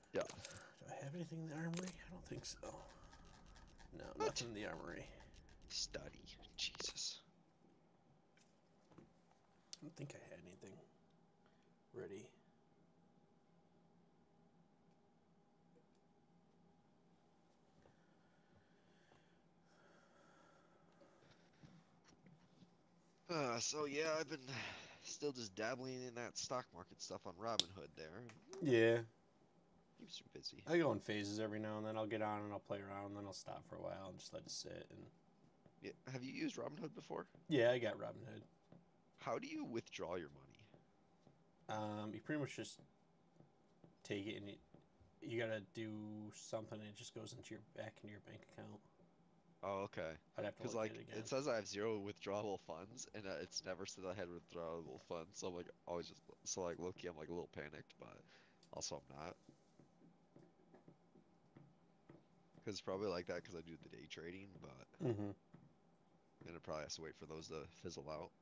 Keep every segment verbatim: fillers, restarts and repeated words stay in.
Yeah. Do I have anything in the armory? I don't think so. No, What? nothing in the armory. Study. Jesus. I don't think I had anything ready. Uh, so yeah, I've been still just dabbling in that stock market stuff on Robinhood there. Yeah. Keeps you busy. I go in phases every now and then. I'll get on and I'll play around, and then I'll stop for a while and just let it sit. And Yeah. Have you used Robinhood before? yeah, I got Robinhood. How do you withdraw your money? Um, you pretty much just take it and you, you gotta do something. And it just goes into your back into your bank account. Oh, okay. I'd have to Because look at like it again. it says I have zero withdrawable funds, and uh, it's never said I had withdrawable funds. So I'm like always just so like low key, I'm like a little panicked, but also I'm not. Because it's probably like that because I do the day trading, but Mm-hmm. then it probably has to wait for those to fizzle out.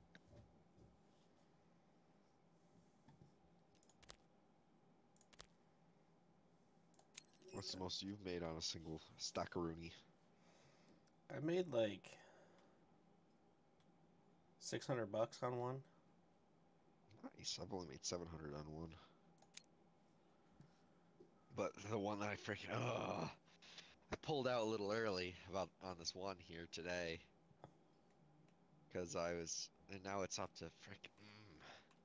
What's the most you've made on a single stackaroonie? I made like six hundred bucks on one. Nice. I've only made seven hundred on one. But the one that I freaking oh, I pulled out a little early about on this one here today because I was, and now it's up to freaking. Mm,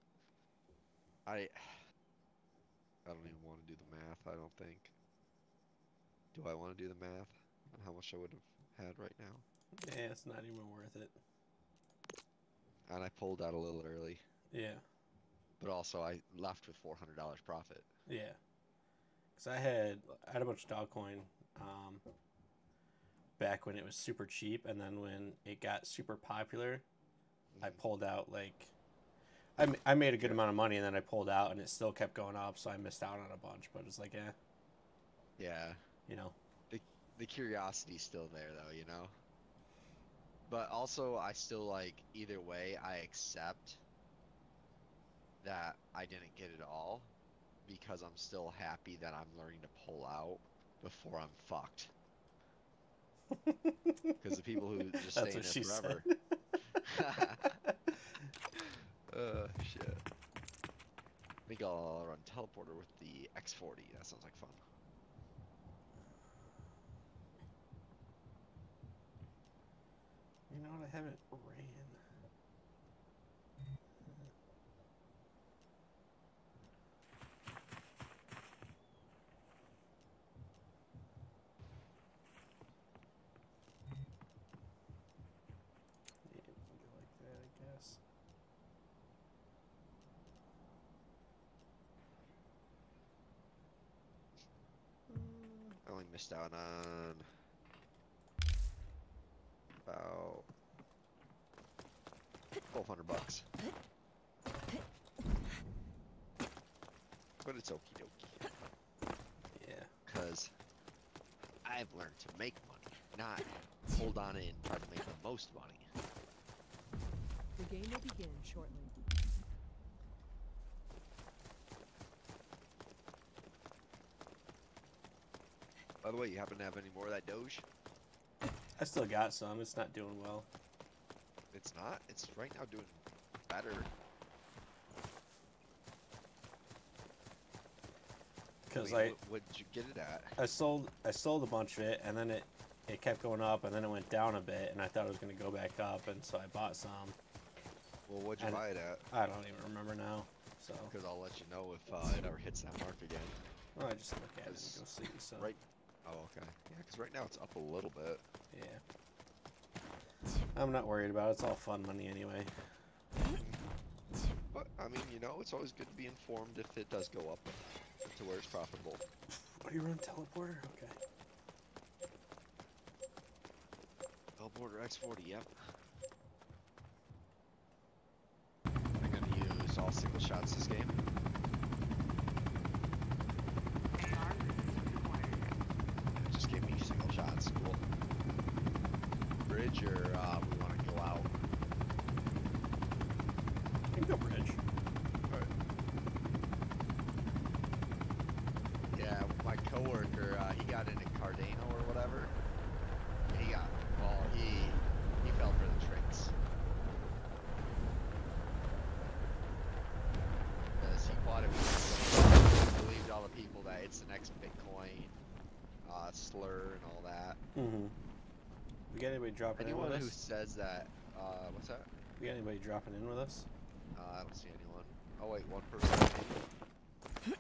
I I don't even want to do the math. I don't think. Do I want to do the math on how much I would have had right now? Yeah, it's not even worth it. And I pulled out a little early, Yeah, but also I left with four hundred dollars profit. yeah. Cause I had I had a bunch of Dogcoin um, back when it was super cheap, and then when it got super popular, I Mhm. pulled out like I, I made a good Yeah, amount of money, and then I pulled out, and it still kept going up, so I missed out on a bunch. But it's like, eh, yeah. you know. The the curiosity's still there though, you know. But also, I still like either way. I accept that I didn't get it all because I'm still happy that I'm learning to pull out before I'm fucked. Because the people who just stay That's in what there she said. forever. Uh, shit. I think I'll run teleporter with the X forty. That sounds like fun. You know what? I haven't ran. Yeah, we can go like that, I guess. I only missed out on about twelve hundred bucks. But it's okie dokie. Yeah. Because I've learned to make money, not hold on it and try to make the most money. The game will begin shortly. By the way, you happen to have any more of that Doge? I still got some. It's not doing well. It's not. It's right now doing better. Because I I, mean, what, what'd you get it at? I sold I sold a bunch of it, and then it it kept going up, and then it went down a bit, and I thought it was going to go back up, and so I bought some. Well, what'd you And buy it at? I don't even remember now. So Because I'll let you know if uh, it ever hits that mark again. well, I just look at it and Cause go see. So right. Oh, okay. Yeah, because right now it's up a little bit. yeah, I'm not worried about it. It's all fun money anyway. But I mean, you know, it's always good to be informed if it does go up to where it's profitable. What do you run, teleporter? Okay. Teleporter X forty, yep. I'm gonna use all single shots this game. It just gave me single shots. Cool. Bridge or uh, we want to go out? You can go bridge. Alright. Yeah, my coworker, uh, he got into Cardano or whatever. He got, well, he he fell for the tricks. Because he bought it with he believed all the people that it's the next Bitcoin, uh, slur and all that. Mm-hmm. We got anybody dropping Anyone in with who us? says that, uh, what's that? We got anybody dropping in with us? Uh, I don't see anyone. Oh wait, one person. Maybe,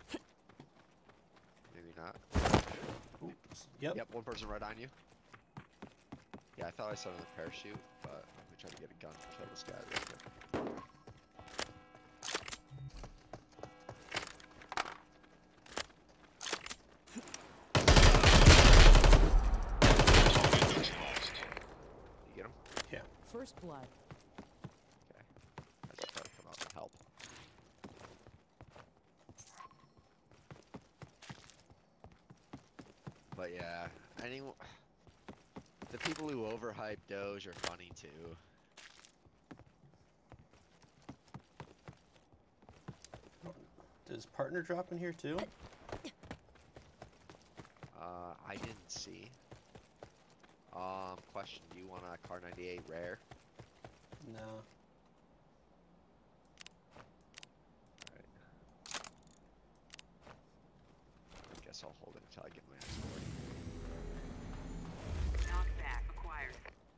maybe not. Oops. Yep. Yep, one person right on you. Yeah, I thought I saw another parachute, but let me try to get a gun to kill this guy real quick. You get him? First blood. Okay. I just try to come out and help. But yeah, anyone. The people who overhype Doge are funny too. Does partner drop in here too? Uh, I didn't see. Um, question: do you want a Car ninety-eight rare? No. Alright. I guess I'll hold it until I get my X forty. Knockback acquired.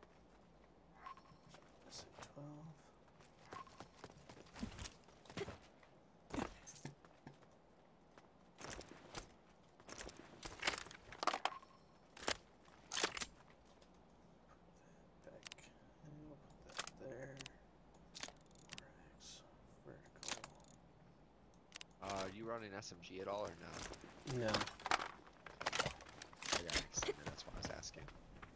S A twelve. Back. And we'll put that there. Rex. Vertical. Uh, are you running S M G at all or no? No. I got extended, that's why I was asking.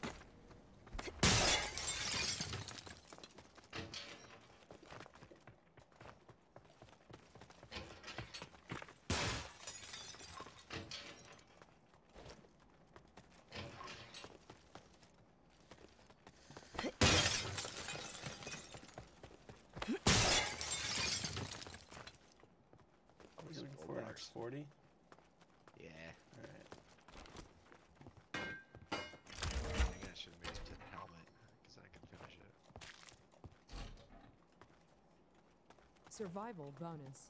Are we Some looking gold for an bars. X forty? Yeah, Alright. I think I should move to the helmet, because I can finish it. Survival bonus.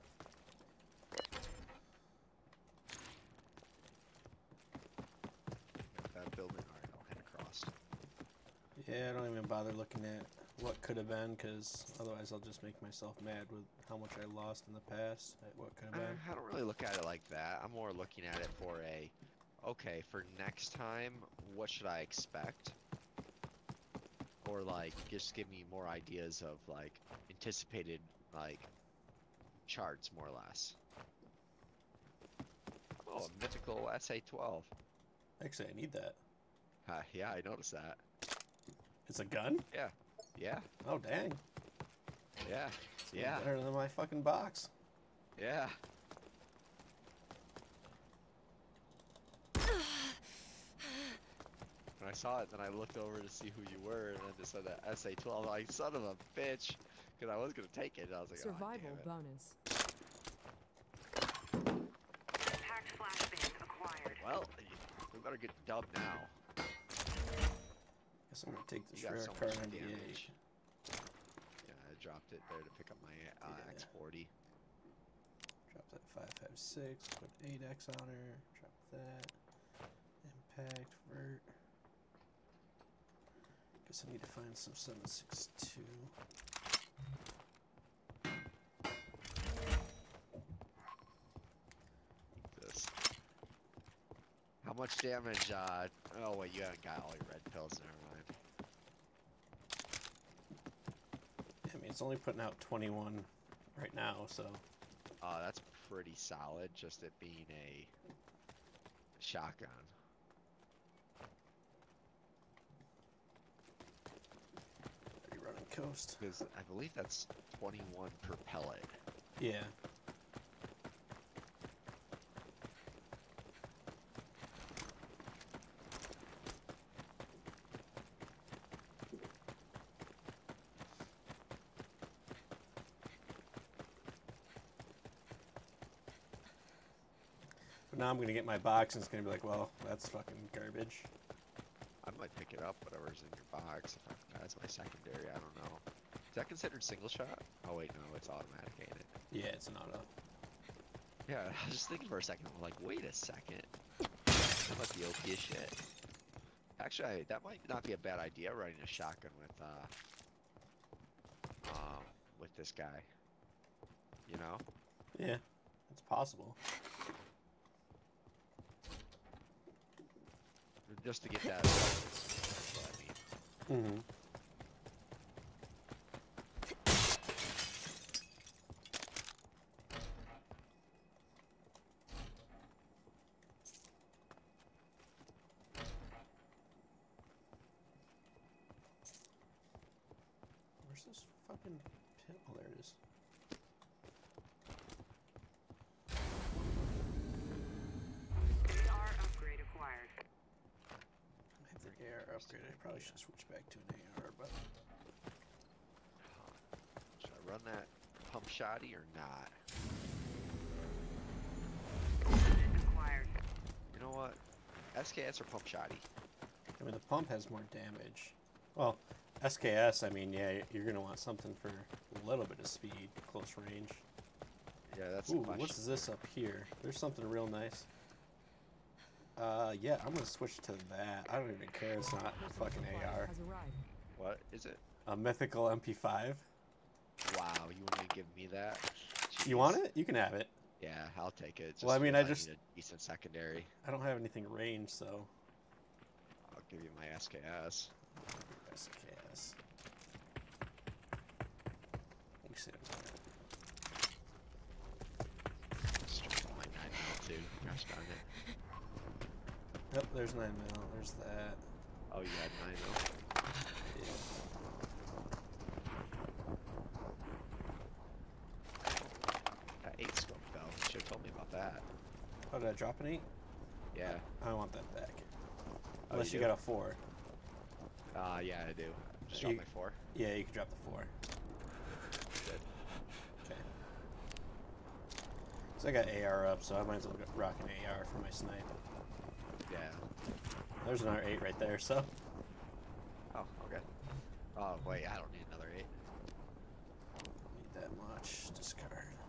Got that building, alright, I'll head across. Yeah, I don't even bother looking at what could have been, because otherwise I'll just make myself mad with how much I lost in the past at what could have Uh, been. I don't really look at it like that. I'm more looking at it for a, okay, for next time, what should I expect? Or like, just give me more ideas of like, anticipated, like, charts more or less. Oh, a mythical S A twelve. Actually, I need that. Uh, yeah, I noticed that. It's a gun? Yeah, yeah, Oh, dang. yeah, It's yeah, better than my fucking box. yeah. When I saw it, then I looked over to see who you were, and then it said that S A twelve. Like, son of a bitch, because I was gonna take it. And I was like, oh, Survival damn it. bonus. Packed flashbang acquired. Well, we better get the dub now. Guess I'm gonna take this You got rare so car much ninety-eight. damage. Yeah, I dropped it there to pick up my uh, Yeah. X forty. Drop that five five six, put eight X on her, drop that. Impact, vert. Guess I need to find some seven six two. This. How much damage? Uh, oh wait, you haven't got all your red pills. Never mind. I mean, it's only putting out twenty-one right now, so. Uh, that's pretty solid. Just it being a shotgun. Are you running coast? Because I believe that's twenty-one per pellet. Yeah. But now I'm gonna get my box and it's gonna be like, well, that's fucking garbage. I might pick it up, whatever's in your box. If I, that's my secondary. I don't know. Is that considered single shot? Oh wait, no, it's automatic, ain't it? Yeah, it's an auto. Yeah, I was just thinking for a second. I'm like, wait a second. That might be O P as shit. Actually, I, that might not be a bad idea. Running a shotgun with uh, um, with this guy. You know? Yeah, it's possible. Just to get that. That's what I mean. Mm-hmm. Where's this fucking pin? Oh, there it is. A R upgrade acquired. I have the A R upgrade. I probably should switch back to an A R, but Should I run that pump shotty or not? Acquired. You know what? S K S or pump shotty? I mean the pump has more damage. Well, S K S, I mean, yeah, you're gonna want something for a little bit of speed, close range. Yeah, that's Ooh, the question. what's this up here? There's something real nice. Uh, yeah, I'm gonna switch to that. I don't even care. It's not a fucking A R. Has arrived. What is it? A mythical M P five. Wow, you want to give me that? You Jeez. want it? You can have it. Yeah, I'll take it. Just Well, I mean, because I just- need a decent secondary. I don't have anything range, so I'll give you my S K S. S K S. You see what I'm Just drop all my nine mil too. Gosh darn it. Yep, there's nine mil. There's that. Oh, you had nine mil. Yeah. That eight scope though. You should have told me about that. Oh, did I drop an eight? Yeah. I want that back. Oh, Unless you, do? got a four. Uh, yeah, I do. Just drop You- my four. Yeah, you can drop the four. Good. Okay. So I got A R up, so I might as well rock an A R for my snipe. Yeah. There's another eight right there, so. Oh, okay. Oh, wait, I don't need another eight. Need that much. Discard.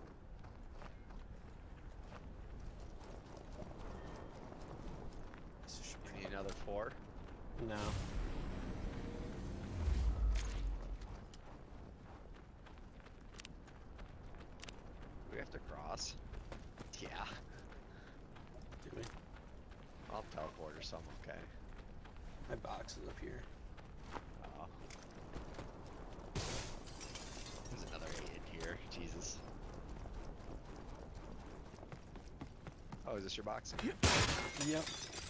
This should You probably- need another four? No. We have to cross. Yeah. Do we? I'll teleport or something, okay. My box is up here. Oh. There's another eight in here. Jesus. Oh, is this your box? Yep.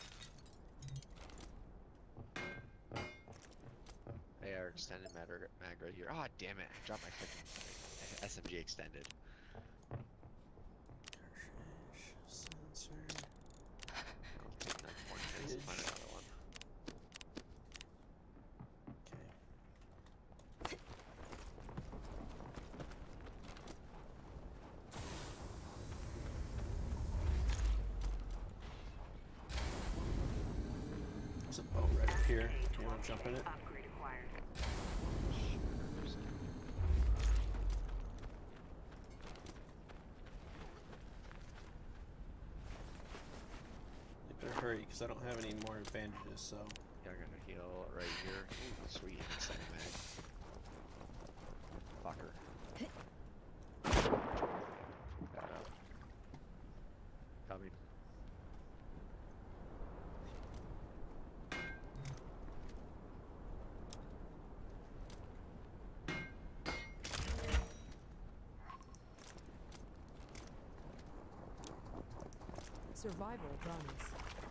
A R extended mag, mag right here. Oh, damn it. I dropped my freaking S M G extended. Cartridge, sensor. I'll take that twenty minutes to find another one. Okay. There's a boat right up here. You want to jump in it? Upgrade acquired. You better hurry, because I don't have any more advantages, so. Yeah, I'm gonna heal right here. Ooh, sweet. Extended mag. Fucker. That up. Coming. Survival bonus.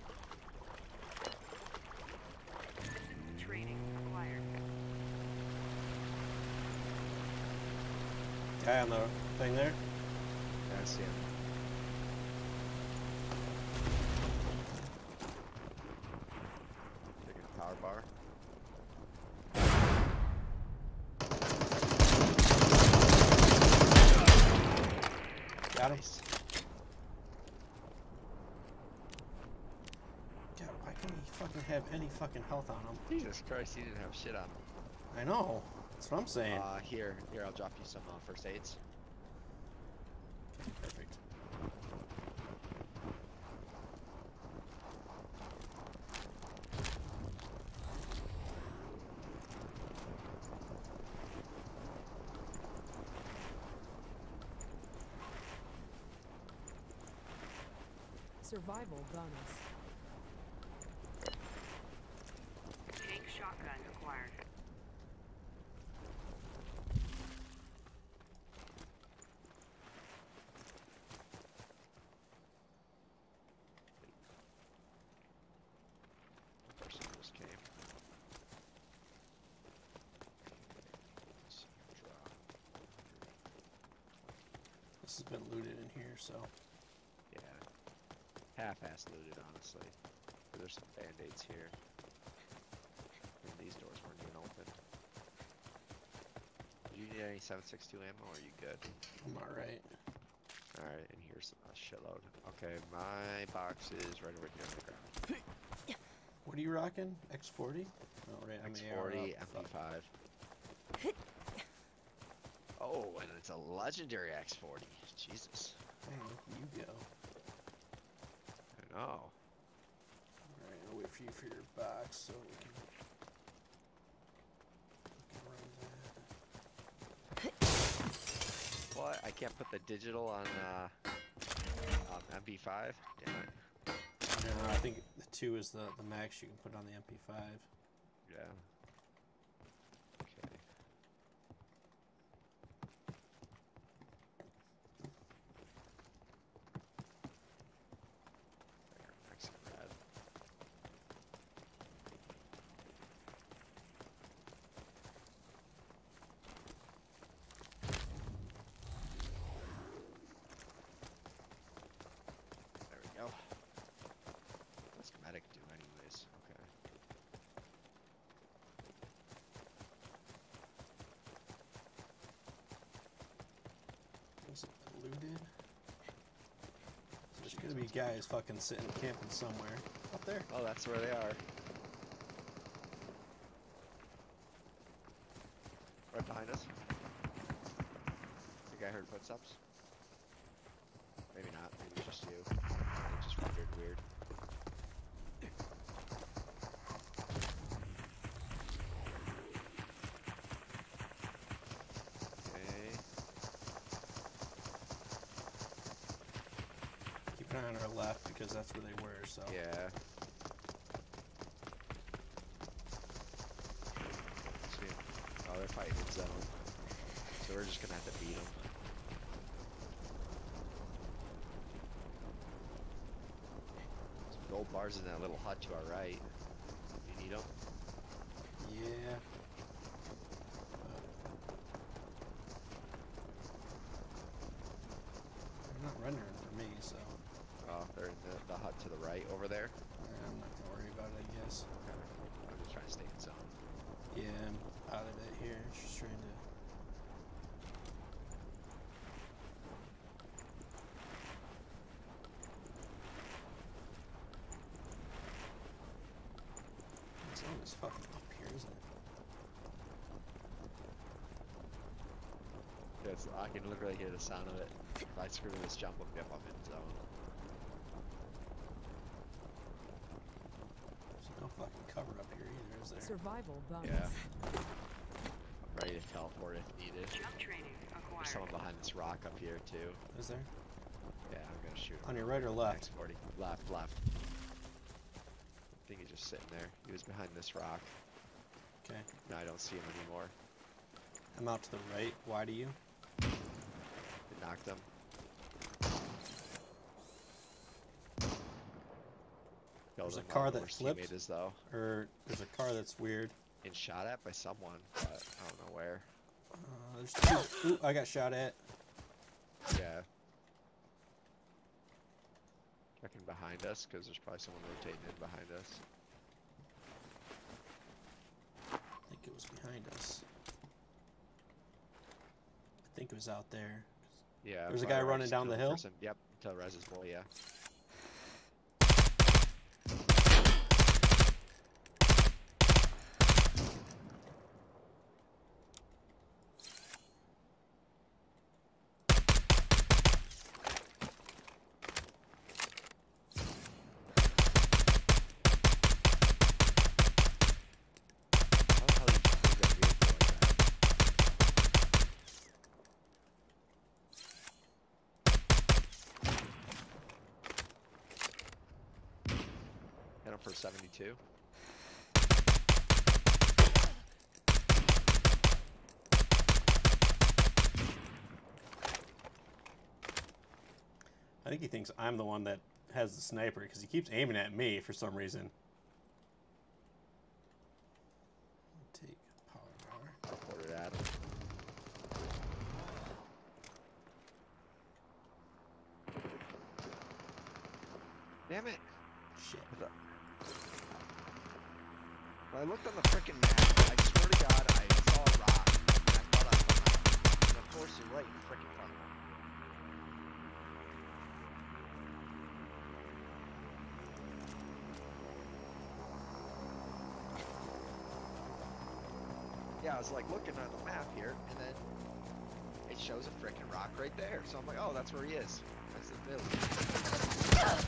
Training acquired. Guy on the thing there? Yeah, I see him. Taking a power bar. Got him. Nice. fucking have any fucking health on him. Jesus Christ, he didn't have shit on him. I know. That's what I'm saying. Uh, here, here, I'll drop you some uh, first aids. Okay, perfect. Survival bonus. Tank shotgun acquired. The person just came. Let's drop. This has been looted in here, so. Yeah. Half-ass looted, honestly. But there's some band-aids here. And these doors weren't even open. Do you need any seven six two ammo, or are you good? I'm alright. Alright, and here's a shitload. Okay, my box is right over here on the ground. What are you rocking? X forty? Oh, right. I'm X A R forty, up. M P five. Oh, and it's a legendary X forty. Jesus. Hey, look where you go. I know. Alright, I'll wait for you for your box so we can, we can run that. What? I can't put the digital on uh, um, M P five? Damn it. No, I think the two is the, the max you can put on the M P five. Yeah. Okay. There, Mexican red. There we go. What's medic do anyways? Okay. Is it looted? There's gonna be guys fucking sitting camping somewhere. Up there. Oh, that's where they are. Right behind us. I think I heard footsteps. Maybe not. Maybe it's just you. It just rendered weird. Okay. Keep an eye on our left because that's where they were, so. Yeah. See. Oh, they're fighting in zone. So we're just gonna have to beat them. Some gold bars in that little hut to our right. You need them? Yeah. They're not rendering for me, so. Oh, they're in the, the hut to the right over there. Yeah, I'm not gonna worry about it, I guess. Okay. I'm just trying to stay in zone. Yeah, I'm out of it here. Just trying to. It's almost fucking up here, isn't it? Yes, I can literally hear the sound of it. If I screw this jump up, yep, I'm in zone. There's no fucking cover up here either, is there? Survival bonus. Yeah. I'm ready to teleport if needed. Jump training There's acquired. someone behind this rock up here too. Is there? Yeah, I'm gonna shoot him. On your right or left? X forty. Left, left. I think he's just sitting there. He was behind this rock. Okay. Now I don't see him anymore. I'm out to the right. Why do you? It knocked him. Killed There's a him. I car don't know that where his flipped. teammate is though. Or there's a car that's weird. And shot at by someone, but I don't know where. Uh, there's two. Ooh, I got shot at. Yeah. Checking behind us, because there's probably someone rotating in behind us. I think it was behind us. I think it was out there. Yeah. There's a far guy right, running just down the killed hill? person. Yep, until Rez's boy, yeah. seventy-two. I think he thinks I'm the one that has the sniper because he keeps aiming at me for some reason. Take power bar. I'll put it at him. Damn it! Shit. When I looked on the frickin' map, I swear to God, I saw a rock, and I thought I was and of course you're right, in frickin' front of me. Yeah, I was like looking on the map here, and then it shows a frickin' rock right there. So I'm like, oh, that's where he is. That's the village.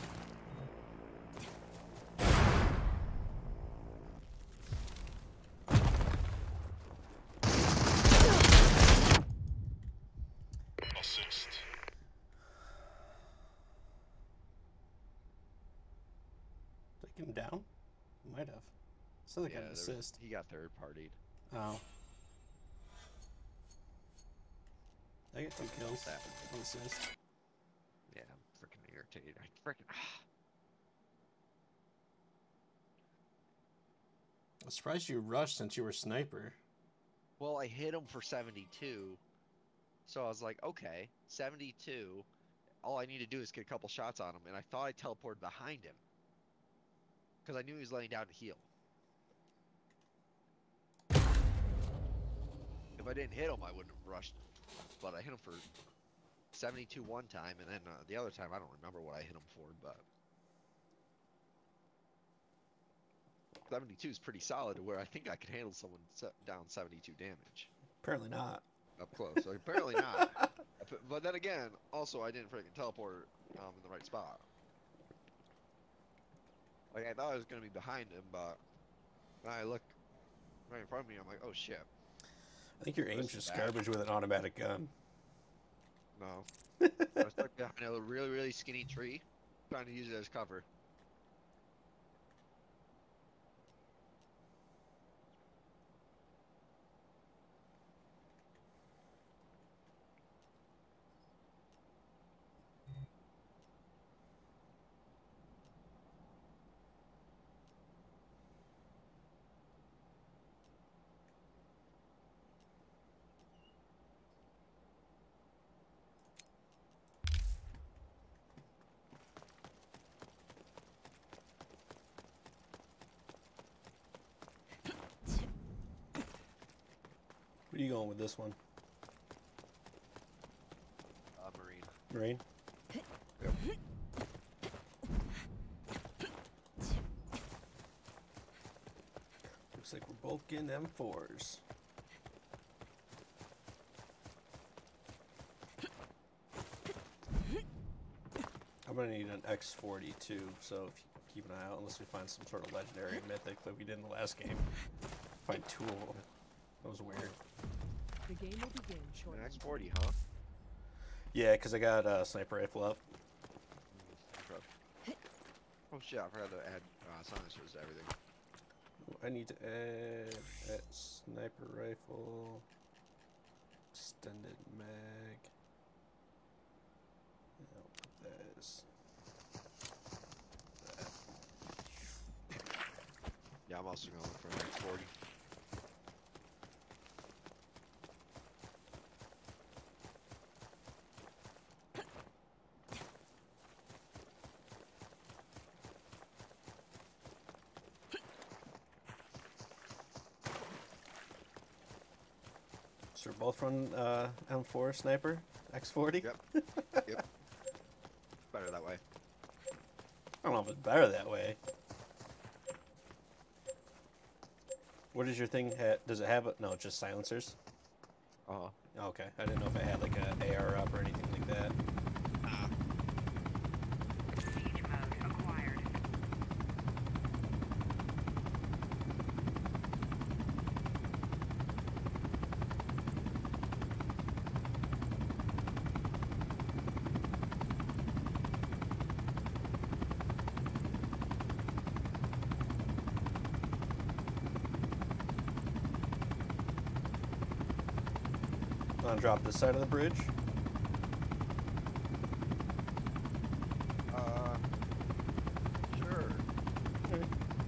Assist. Did I get him down? Might have. So they Yeah, got an there was- assist. he got third partied. Oh. I get two kills. That. One assist. Yeah, I'm frickin' irritated. I frickin' I'm surprised you rushed since you were sniper. Well, I hit him for seventy-two. So I was like, okay, seventy-two. All I need to do is get a couple shots on him, and I thought I teleported behind him. Because I knew he was laying down to heal. If I didn't hit him, I wouldn't have rushed him. But I hit him for seventy-two one time, and then uh, the other time, I don't remember what I hit him for, but... seventy-two is pretty solid to where I think I could handle someone se down seventy-two damage. Apparently not. Up close. So apparently not. But then again, also I didn't freaking teleport um, in the right spot. Like I thought I was gonna be behind him, but when I look right in front of me, I'm like, oh shit. I think your aim's This is just bad. garbage with an automatic gun. No. I was stuck behind a really, really skinny tree, trying to use it as cover. Where are you going with this one? Uh, Marine. Marine? Yep. Looks like we're both getting M fours. I'm gonna need an X forty-two, so if you keep an eye out, unless we find some sort of legendary mythic like we did in the last game. Find two of them. That was weird. The game will begin shortly. An X forty, huh? Yeah, because I got a uh, sniper rifle up. Okay. Oh shit, I forgot to add uh, silencers to everything. I need to add that sniper rifle, extended mag. Yeah, I'll put that as that. Yeah, I'm also going for an X forty. So we're both run uh, M four sniper, X forty? Yep. Yep. Better that way. I don't know if it's better that way. What does your thing ha does it have? A no, just silencers? Uh-huh. Okay, I didn't know if it had like a A R up or anything like that. Siege mode acquired. want to drop this side of the bridge? Uh, sure. Okay.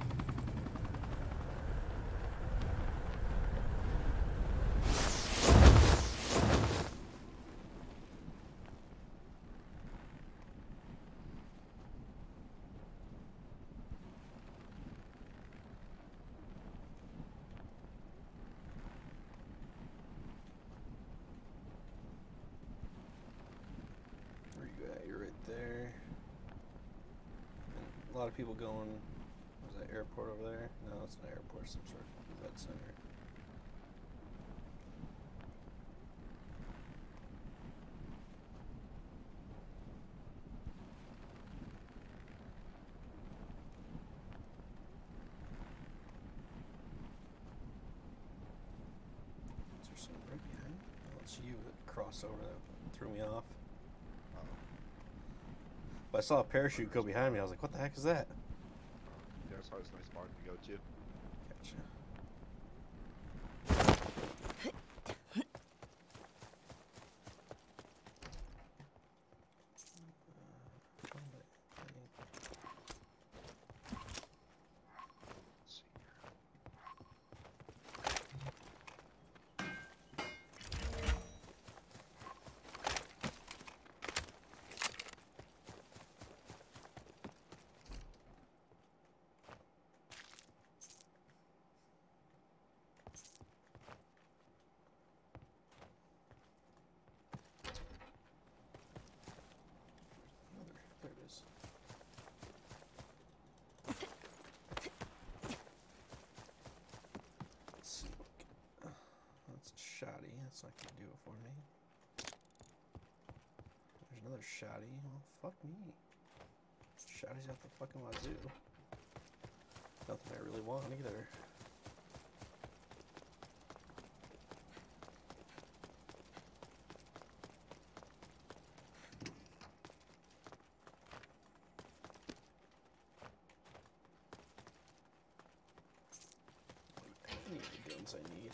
Where you at? You're right there. And a lot of people going. Was that airport over there? No, it's an airport. Some sort of vet center. Is there something right behind me? Oh, it's you that crossed over that threw me off. Oh, But I saw a parachute go behind me. I was like, what the heck is that? yeah, it's always a nice park to go to. Gotcha. Uh, combat thing. Let's see. Another. There it is. Let's see. Uh, That's a shoddy. That's not gonna do it for me. There's another shoddy. Well, fuck me. Shoddy's out the fucking wazoo. Nothing I really want either. Any of the guns I need.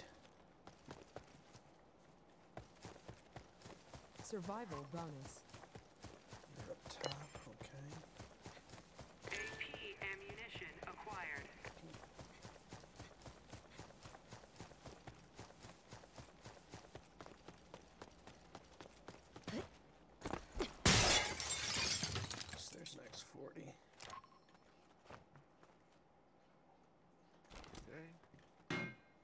Survival bonus. They're up top, okay. A P ammunition acquired. So there's an X forty. Okay.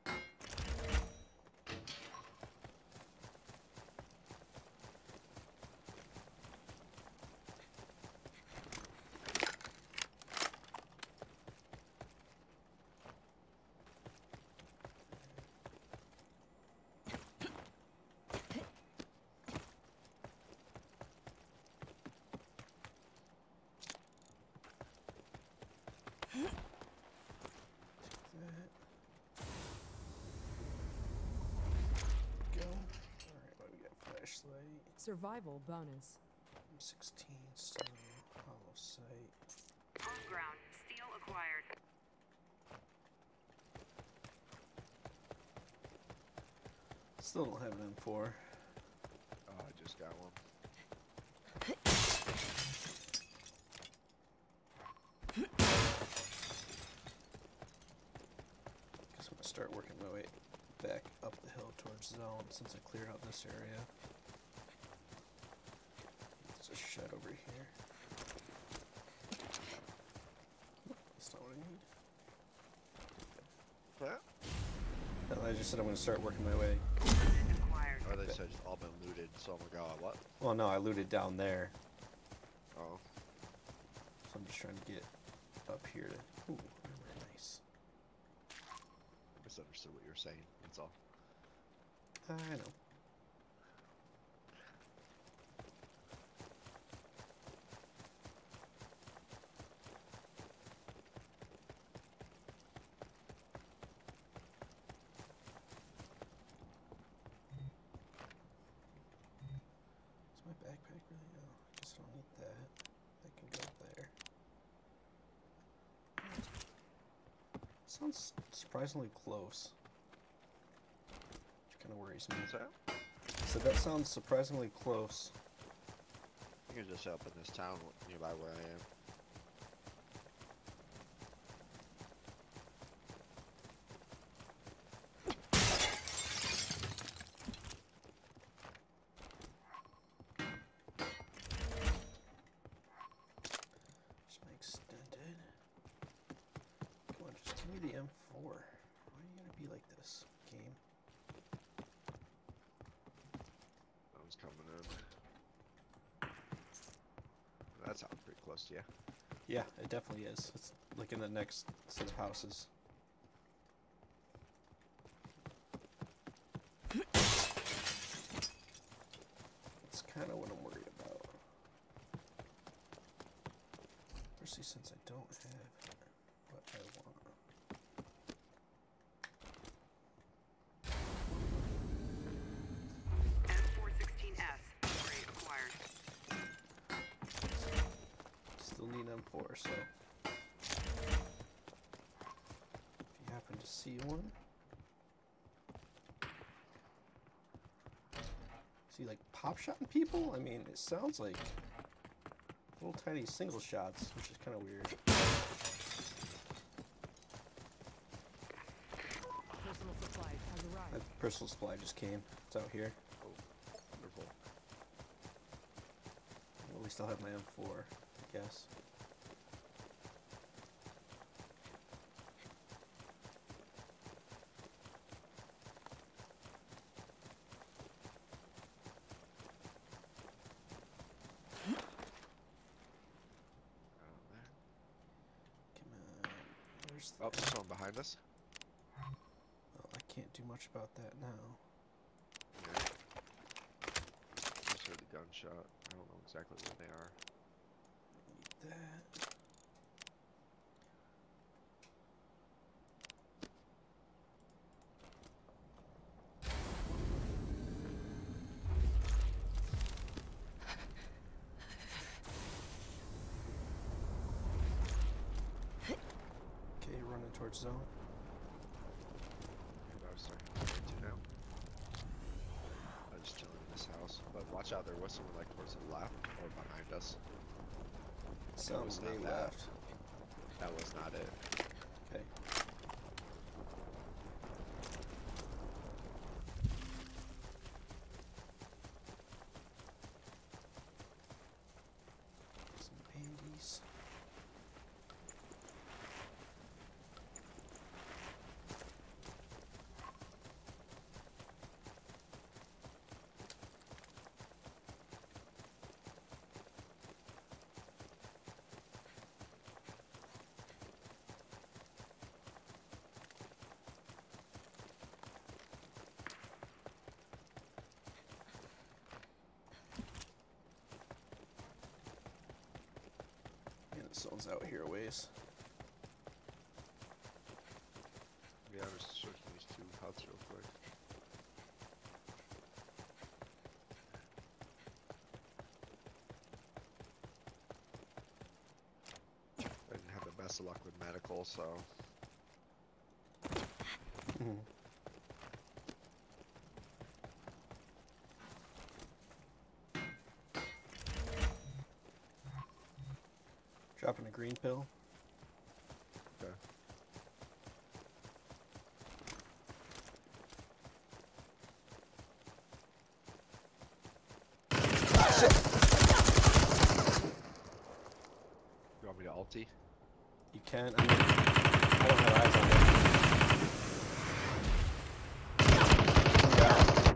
That. Go. Alright, what do we got? Flashlight. Survival bonus. M sixteen, stone, hollow sight. Home ground. Steel acquired. Still don't have an M four. Oh, I just got one. Guess I'm gonna start working my way back up the hill towards zone since I cleared out this area. There's a shed over here. That's not what I need. What? No, I just said I'm gonna start working my way. Acquired. Oh, they said it's all been looted, so oh my god, what? Well, no, I looted down there, Oh. so I'm just trying to get up here to. Ooh, armor, nice. I misunderstood what you were saying, that's all. I know. Is my backpack really? No, I guess I don't need that. That can go there. Sounds surprisingly close. Which kind of worries me. What's that? So said that sounds surprisingly close. I think it's just up in this town nearby where I am. Just my extended. Come on, just give me the M four. Why are you gonna be like this, game? I was coming in. That sounds pretty close to you. Yeah, it definitely is. It's like in the next set of houses. That's kind of what I'm worried about. Especially since I don't have what I want. M four sixteen S. Upgrade acquired. Still need M four, so if you happen to see one, see like pop shotting people. I mean, it sounds like little tiny single shots, which is kind of weird. Personal supplies has My arrived. personal supply just came. It's out here. Wonderful. At least I'll have my M four, I guess. Down there. Come on. Where's the... Oh, there's someone behind us. Well, I can't do much about that now. Yeah. Just heard the gunshot. I don't know exactly where they are. Need that. Okay, running towards zone. And I was starting to get to now. I'm just chilling in this house. But watch out, there was someone like towards the left or behind us. Sounds was not way that. left. That was not it. Okay. Some bandies. Yeah, someone's out here a ways. Yeah, I'm just switching these two huts real quick. I didn't have the best of luck with medical, so Dropping a green pill. okay. You want me to ulti? You can. I mean, I don't have eyes on it. Yeah.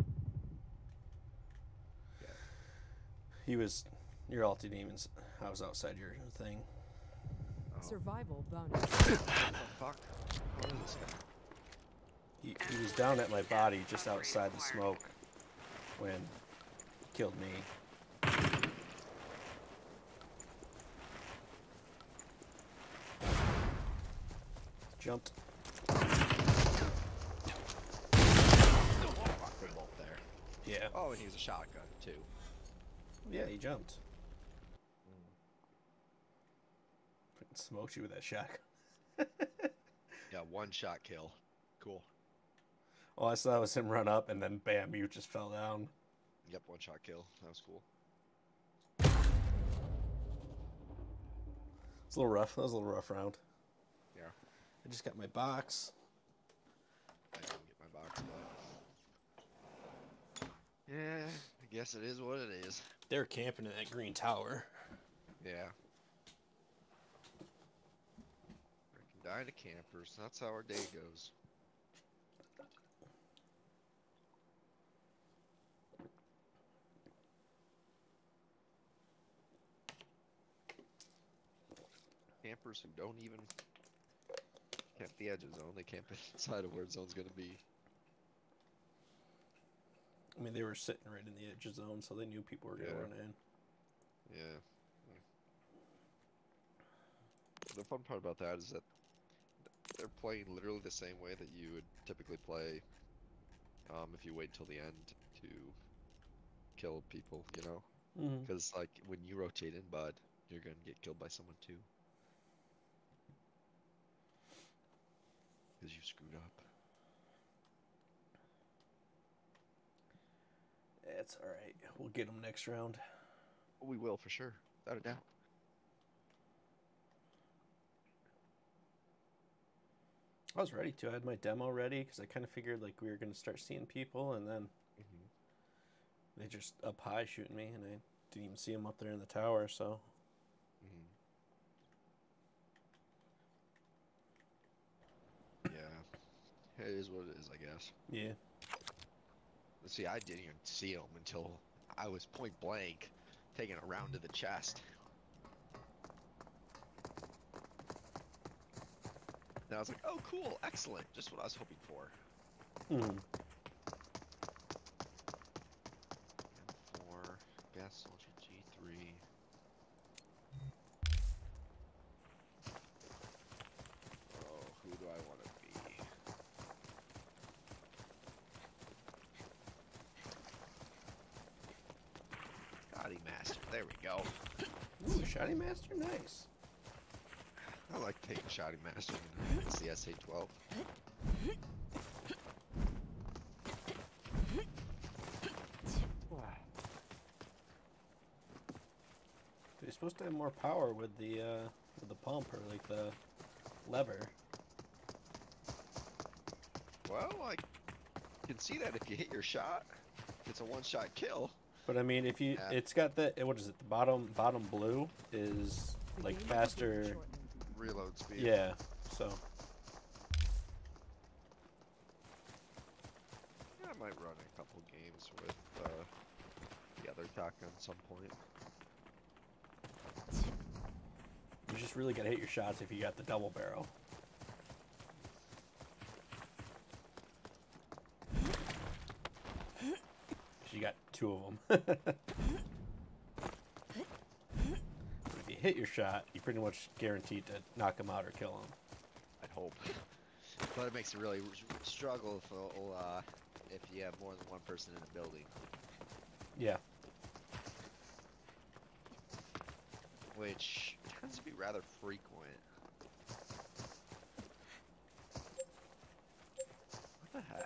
Yeah. He was. Your ulti demons. I was outside your thing. Oh. Survival bonus. What the fuck? What is this guy? He, he was down at my body just outside the smoke when he killed me. Jumped. Fuck, they're both there. Yeah. Oh, and he's a shotgun too. Yeah, he jumped. Fucking smoked you with that shotgun. Yeah, one shot kill. Cool. All I saw was him run up and then bam, you just fell down. Yep, one shot kill. That was cool. It's a little rough. That was a little rough round. Yeah. I just got my box. I didn't get my box, but yeah, I guess it is what it is. They're camping in that green tower. Yeah. Freaking die to campers. That's how our day goes. Campers who don't even camp the edge of zone, they camp inside of where zone's gonna be. I mean, they were sitting right in the edge of zone, so they knew people were going to Yeah. run in. Yeah. The fun part about that is that they're playing literally the same way that you would typically play um, if you wait till the end to kill people, you know? Mm-hmm. Because, like, when you rotate in, bud, you're gonna get killed by someone too. Because you screwed up. It's all right. We'll get them next round. We will, for sure. Without a doubt. I was ready to. I had my demo ready because I kind of figured like we were going to start seeing people, and then Mm-hmm. they just up high shooting me, and I didn't even see them up there in the tower. So Mm-hmm. Yeah. It is what it is, I guess. yeah, See, I didn't even see him until I was point blank taking a round to the chest. And I was like, oh, cool, excellent. Just what I was hoping for. mm-hmm. M four, Gas Soldier G three. Oh, who do I want to be? Shoddy Master, there we go. Ooh, Shotty Master, nice. I like taking Shoddy Master in the S A twelve. They're supposed to have more power with the uh, with the pump or like the lever. Well, I can see that if you hit your shot, it's a one-shot kill. But I mean, if you, Yeah. it's got the what is it? The bottom bottom blue is The like game will begin faster. shortly. Reload speed. Yeah. So Yeah, I might run a couple games with uh, the other Taka at some point. you just really gotta hit your shots if you got the double barrel. 'Cause you got two of them. If you hit your shot, you're pretty much guaranteed to knock them out or kill them. I'd hope. But it makes it really r- struggle if, uh, if you have more than one person in a building. Yeah. Which tends to be rather frequent. What the heck?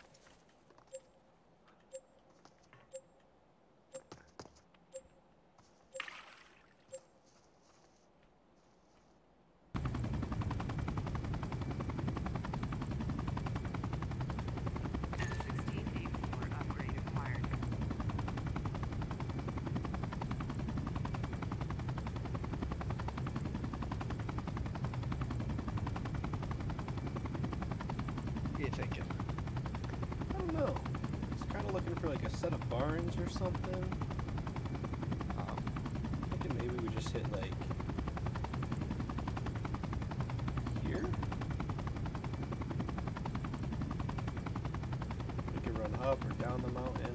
M sixteen A four upgrade acquired. What are you thinking? I don't know. I was kind of looking for like a set of barns or something. Um, thinking maybe we just hit like here. We could run up or down the mountain.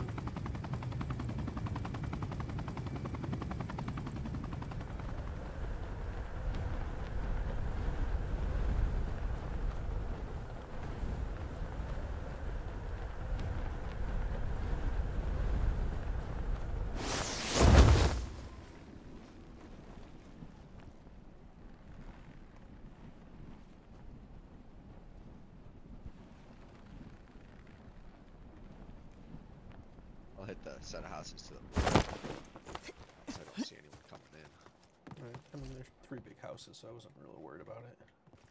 the set of houses to the north. So I don't see anyone coming in. Right. I mean, there's three big houses, so I wasn't really worried about it.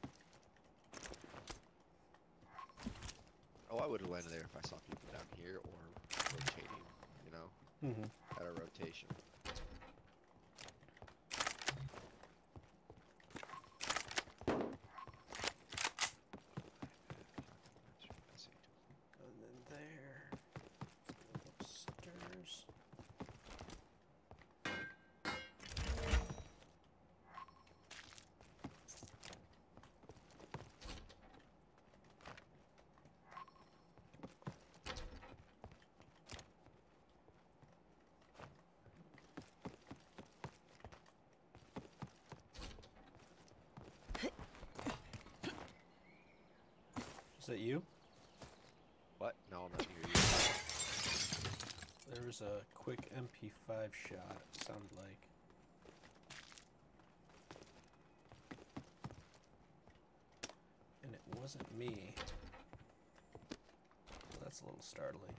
Oh, I would have landed there if I saw people down here or rotating, you know, Mm-hmm. at a rotation. And then there. Upstairs. Is that you? What? No, I'm not near you. There was a quick M P five shot, it sounded like. And it wasn't me. So that's a little startling.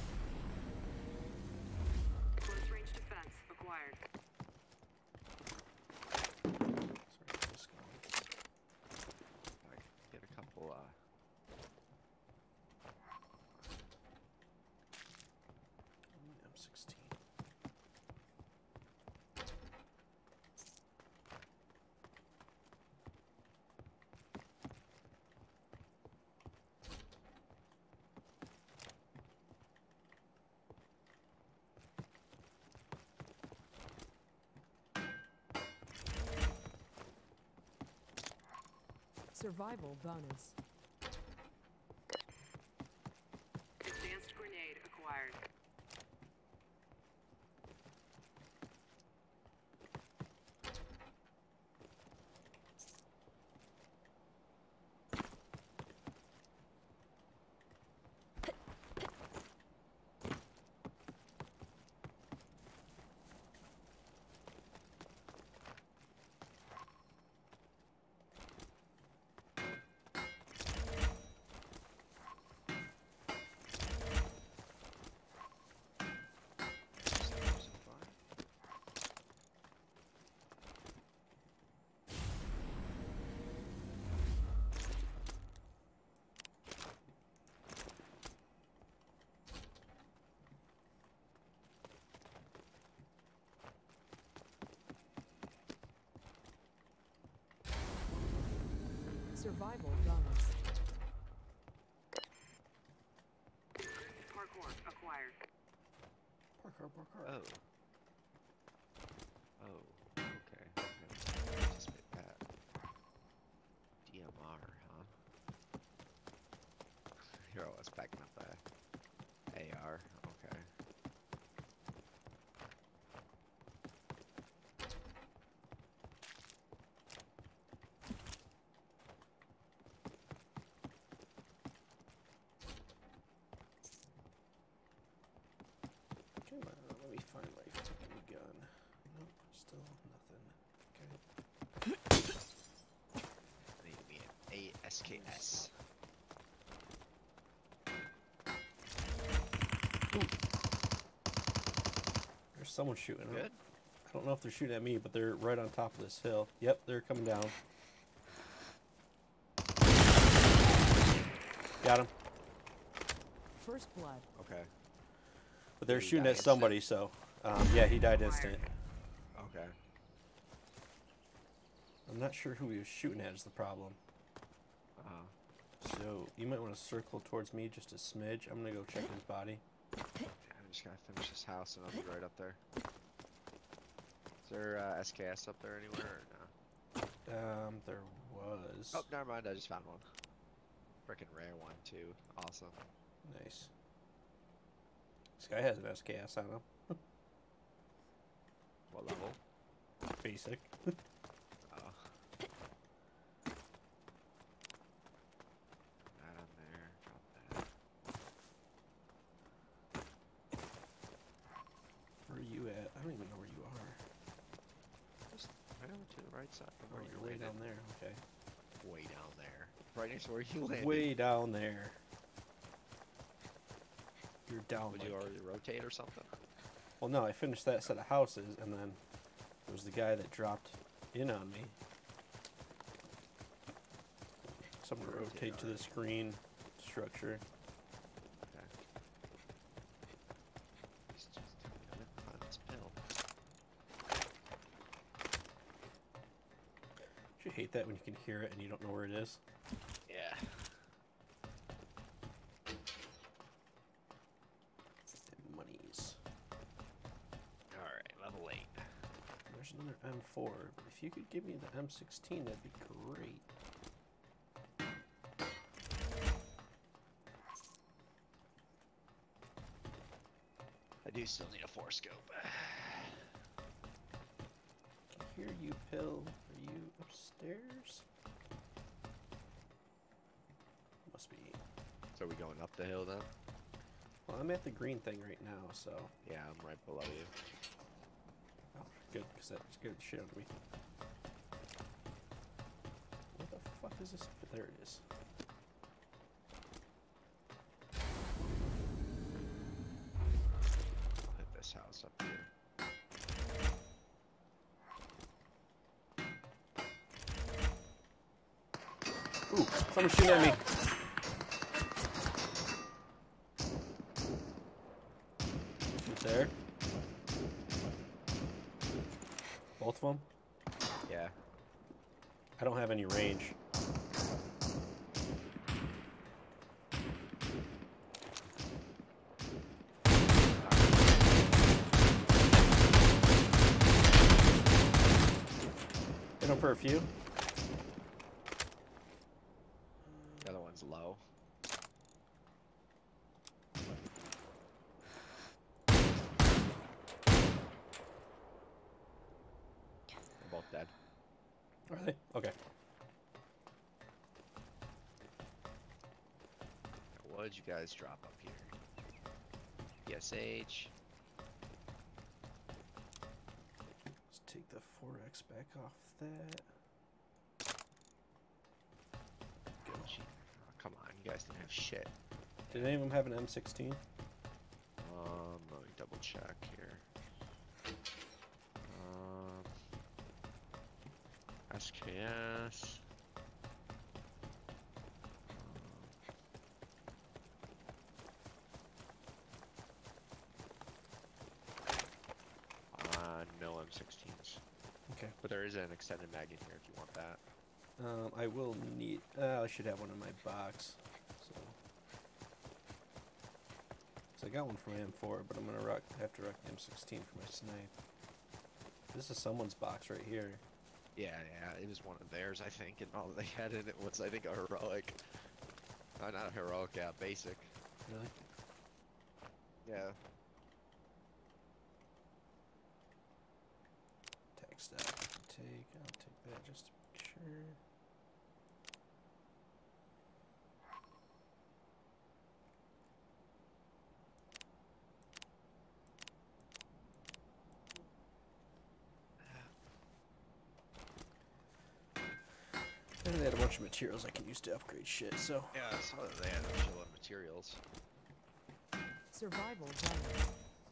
Close range defense acquired. So where's this going? I could get a couple, uh... M sixteen. Survival bonus. Advanced grenade acquired. Survival bonus. Parkour acquired. Parkour, parkour. Oh. Oh, okay. Yeah, anticipate that. D M R, huh? Here I was backing up the A R. Okay. Come on, let me find my fucking gun. Nope, still nothing. Okay. I need to be an A S K S. There's someone shooting. I don't- Good. I don't know if they're shooting at me, but they're right on top of this hill. Yep, they're coming down. Got him. First blood. Okay. But they're Did he shooting die at somebody, so um, yeah, he died instant. Okay. I'm not sure who he was shooting at is the problem. Uh, So you might want to circle towards me just a smidge. I'm gonna go check his body. I'm just gonna finish this house and I'll be right up there. Is there uh, S K S up there anywhere or no? Um, there was. Oh, never mind. I just found one. Freaking rare one too. Awesome. Nice. This guy has an S K S on him. What level? Basic. Oh. That on there. Drop that. Where are you at? I don't even know where you are. Just right over to the right side. From Oh, where you're way landed. down there. Okay. Way down there. Right next to where you landed. Way down there. You're down. Would like, you already rotate or something? Well, no, I finished that set of houses, and then there was the guy that dropped in on me. So I'm gonna Rotate rotate to already. this green structure. Okay. It's just coming up on this hill. Don't you hate that when you can hear it and you don't know where it is? Yeah. Monies. Alright, level eight. There's another M four, but if you could give me the M sixteen, that'd be great. I do still need a four scope. I can hear you, Pill. Are you upstairs? Must be. So are we going up the hill then? Well, I'm at the green thing right now, so. Yeah, I'm right below you. Oh, good, because that scared the shit out of me. What the fuck is this? There it is. I'll hit this house up here. Ooh, someone's shooting at me. Who's there? Both of them? Yeah. I don't have any range. Hit him for a few. The other one's low. They're both dead. Are they? Okay. What did you guys drop up here? P S H. Let's take the four X back off that. Go. Gee, oh, come on, you guys didn't have shit. Did any of them have an M sixteen? Um, let me double check here. Um, S K S. Uh, no M sixteens. Okay. But there is an extended mag in here if you want that. Um, I will need. Uh, I should have one in my box. So. So I got one for my M four, but I'm gonna rock. Have to rock the M sixteen for my snipe. This is someone's box right here. Yeah, yeah, it was one of theirs, I think, and all they had in it was, I think, a heroic. Uh, not a heroic, yeah, basic. Really? Yeah. Tag stack. I can take. I'll take that just to make sure. And they had a bunch of materials I can use to upgrade shit, so. Yeah, I saw that they had a shitload of materials. Survival bonus.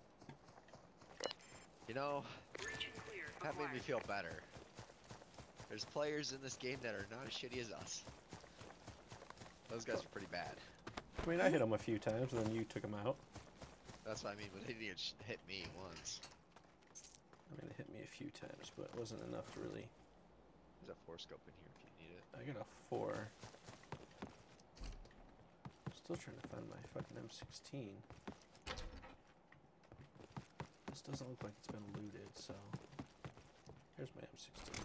You know, Region clear. that made me Acquired. feel better. There's players in this game that are not as shitty as us. Those guys are pretty bad. I mean, I hit them a few times, and then you took them out. That's what I mean, but they didn't sh- hit me once. I mean, it hit me a few times, but it wasn't enough to really. There's a four scope in here if you need it. I got a four. Still trying to find my fucking M sixteen. This doesn't look like it's been looted, so. Here's my M sixteen.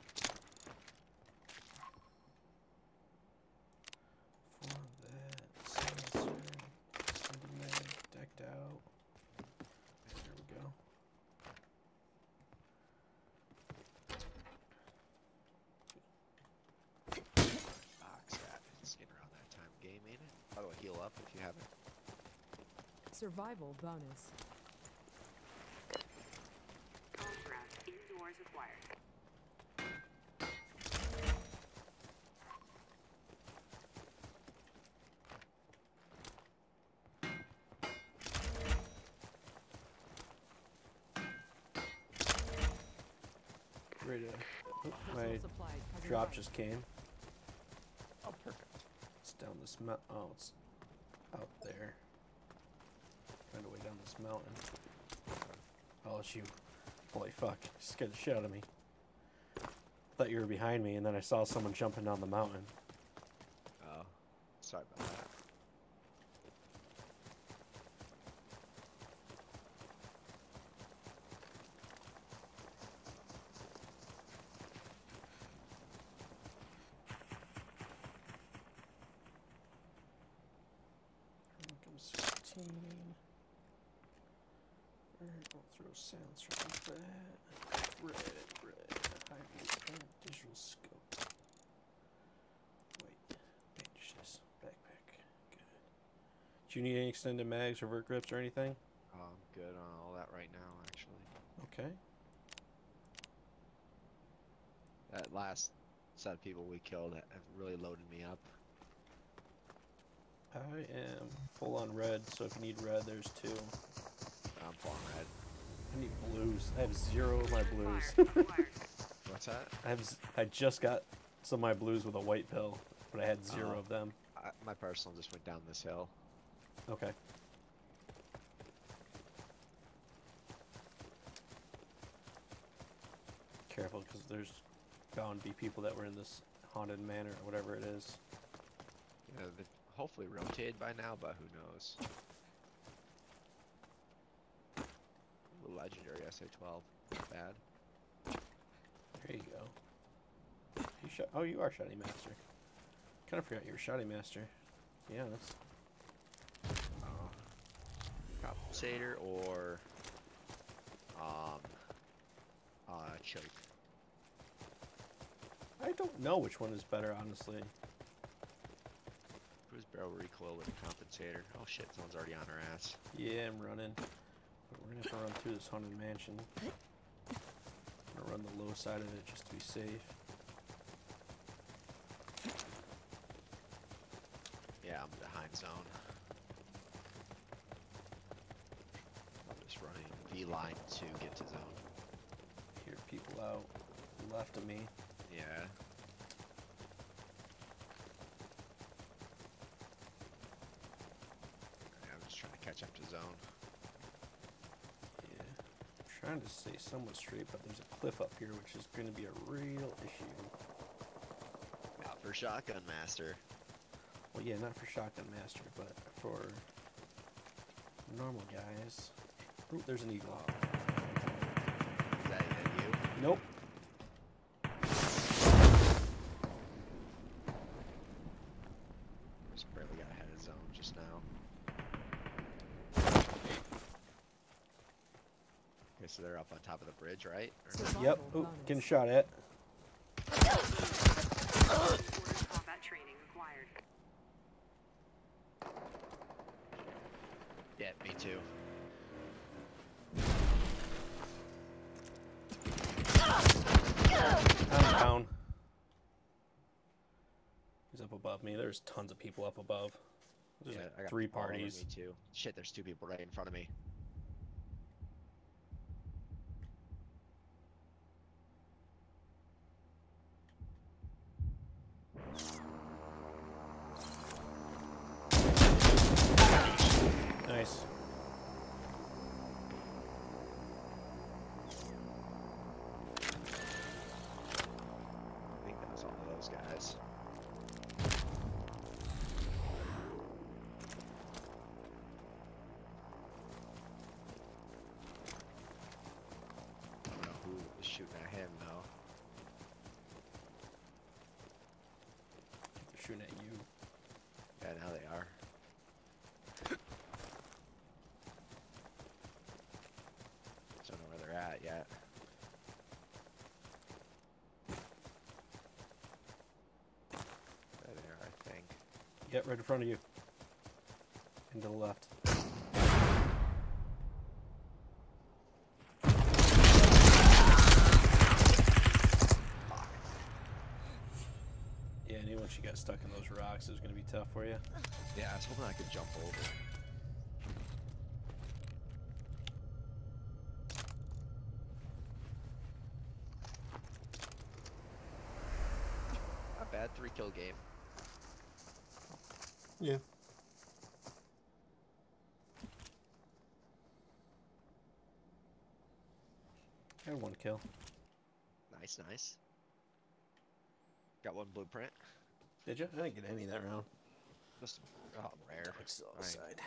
Four of that. Silencer. Extended mag. Decked out. There we go. Box that. It's getting around that time of game, ain't it? How do I heal up if you haven't? Survival bonus. Contrast indoors acquired. ready to. Oh, my Household supplies has drop arrived. just came. Oh, perfect. It's down this mount. Oh, it's out there. Find a way down this mountain. Oh, it's you. Holy fuck. You scared the shit out of me. I thought you were behind me, and then I saw someone jumping down the mountain. Oh, sorry about that. Here comes sixteen. Alright, I'll throw sounds like that. Red, red, high and digital scope. Wait, bandages, backpack. Good. Do you need any extended mags or vert grips or anything? Oh, I'm good on all that right now, actually. Okay. That last set of people we killed have really loaded me up. I am full on red, so if you need red, there's two. I'm full on red. I need blues. I have zero of my blues. Fire acquired. What's that? I have. z- I just got some of my blues with a white pill, but I had zero Oh. of them. I, my personal just went down this hill. Okay. Careful, because there's bound to be people that were in this haunted manor or whatever it is. You know, they've hopefully rotated by now, but who knows? The legendary S A twelve. Not bad. There you go. You shot. Oh, you are Shotty Master. Kind of forgot you were Shotty Master. Yeah, that's. Uh, compensator or um uh choke. I don't know which one is better, honestly. Who's barrel recoil with a compensator? Oh shit, someone's already on our ass. Yeah, I'm running. But we're gonna have to run through this haunted mansion. I'm gonna run the low side of it just to be safe. Yeah, I'm behind zone. I'm just running V line to get to zone. Hear people out left of me. Yeah. Yeah, I'm just trying to catch up to zone. Yeah. I'm trying to stay somewhat straight, but there's a cliff up here, which is going to be a real issue. Out for shotgun master. Well, yeah, not for Shotgun Master, but for normal guys. Ooh, there's an eagle. Is that you? Nope. Just barely got ahead of zone just now. Okay, so they're up on top of the bridge, right? Or- Survival Yep. Ooh, bonus. getting shot at. Quarters combat training required. Yeah, me too. I'm down. He's up above me. There's tons of people up above. There's Yeah, like I got three all over parties. Me too. Shit, there's two people right in front of me. Nice. I think that was all of those guys. I don't know who was shooting at him though. They're shooting at you. Yeah, now they are. Don't know where they're at yet. There they are, I think. Yep, right in front of you. And to the left. Yeah, I knew once you got stuck in those rocks, it was going to be tough for you. Yeah, I was hoping I could jump over. bad three kill game. Yeah. I had one kill. Nice, nice. Got one blueprint. Did you? I didn't get any that round. Just oh, rare. Dog's still I ain't- outside.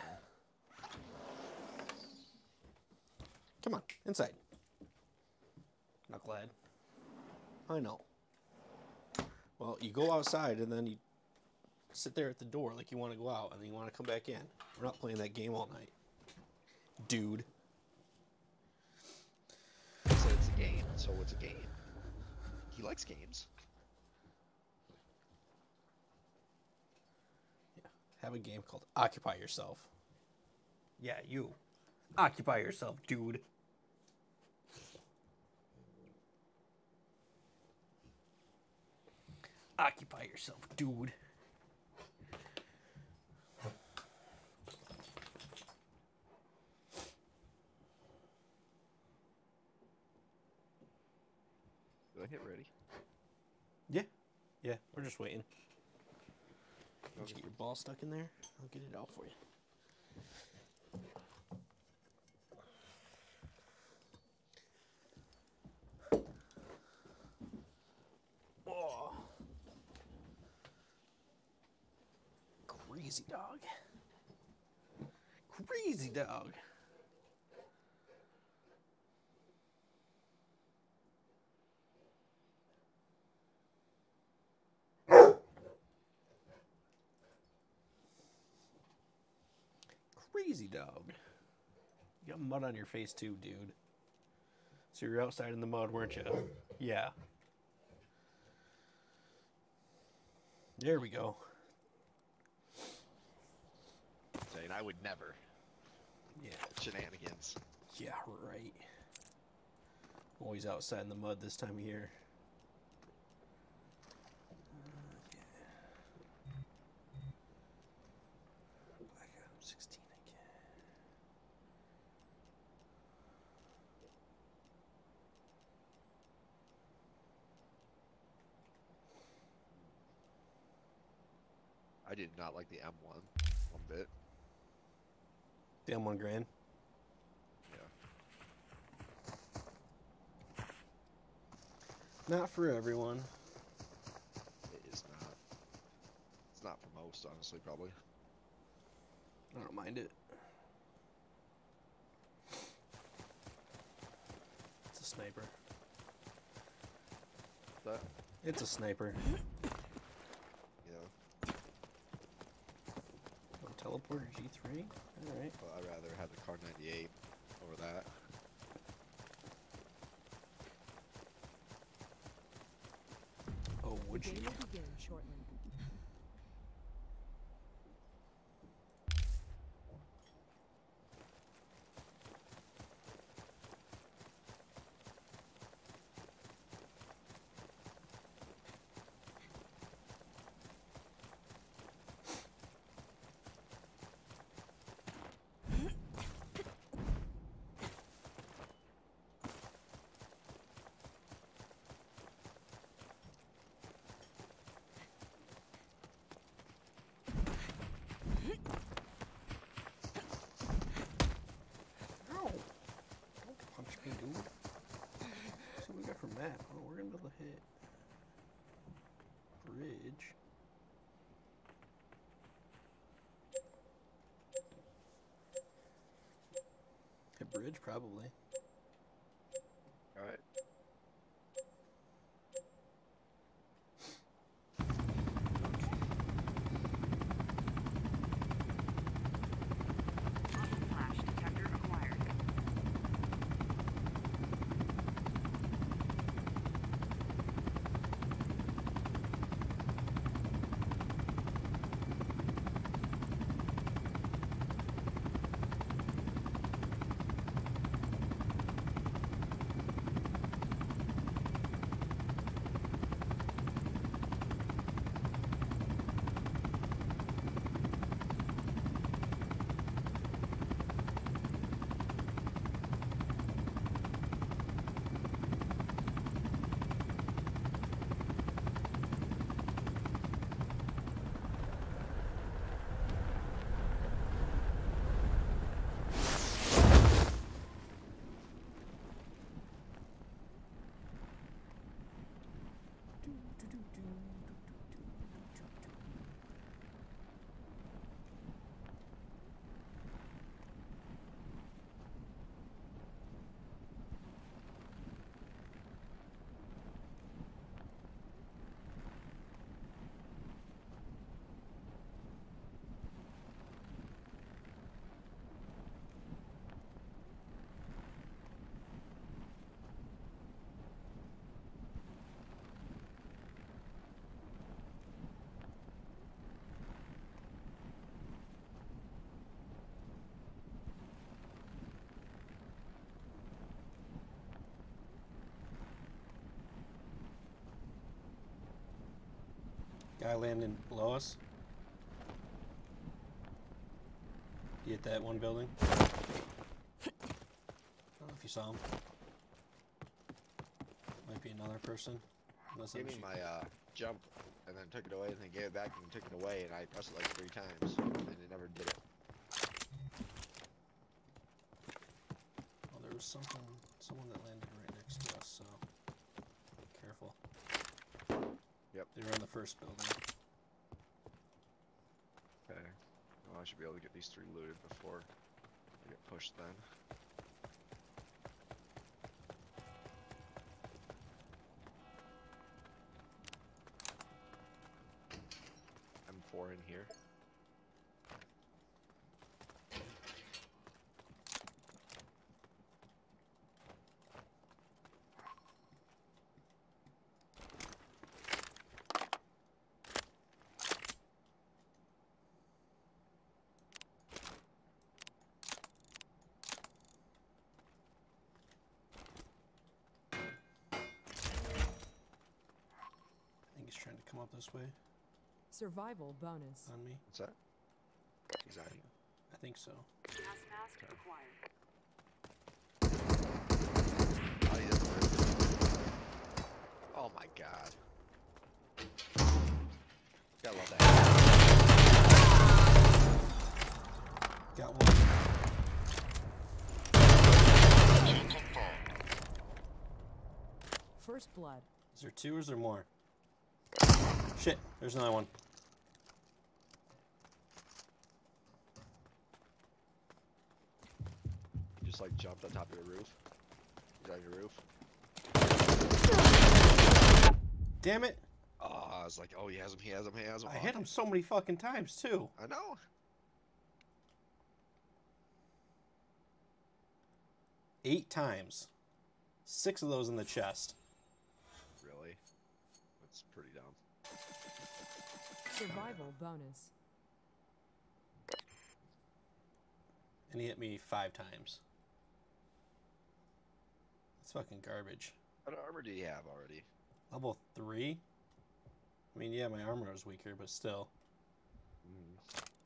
Come on, inside. Knucklehead. I know. Well, you go outside and then you sit there at the door like you want to go out and then you want to come back in. We're not playing that game all night. Dude. I said it's a game, so it's a game. He likes games. Yeah. Have a game called Occupy Yourself. Yeah, you. Occupy yourself, dude. Occupy yourself, dude. Do I hit ready? Yeah. Yeah, we're just waiting. Did you Okay. get your ball stuck in there? I'll get it out for you. Oh. Crazy dog. Crazy dog. Crazy dog. You got mud on your face too, dude. So you're outside in the mud, weren't you? Yeah. There we go. Saying I would never. Yeah. Shenanigans. Yeah, right. Always outside in the mud this time of year. Black Adam sixteen again. I did not like the M one one bit. The M one Grand. Yeah. Not for everyone. It is not. It's not for most, honestly, probably. I don't mind it. It's a sniper. But, It's a sniper. you know, Oh, teleporter G three? Alright. but I'd rather have the Kar ninety-eight over that. Oh, The would game you? will begin shortly. Ow! Don't punch me, dude. See what we got from that. Oh, we're gonna be able to hit bridge. Hit bridge, probably. Alright. Muzzle flash detector acquired. Guy landing below us. You hit that one building. I don't know if you saw him. Might be another person. Unless Gave that me was my uh, jump, and then took it away, and then gave it back, and took it away, and I pressed it like three times, and it never did it. Oh, there was something, someone that landed right next to us, so careful. Yep. They were in the first building. Okay. Well, I should be able to get these three looted before I get pushed then. M four in here. I think he's trying to come up this way Survival bonus. on me. What's that? Exactly. I think so. Gas mask required. Oh, he doesn't work. Oh my god. Gotta love that. Got one. Kill confirmed. First blood. Is there two or is there more? Shit, there's another one. You just like jumped on top of your roof. He's on your roof. Damn it! Oh, I was like, oh, he has him, he has him, he has him. I Oh, hit him so many fucking times too. I know. Eight times. Six of those in the chest. Really? That's pretty dumb. Survival bonus. And he hit me five times. It's fucking garbage. What armor do you have already? Level three? I mean, yeah, my armor was weaker, but still. Mm.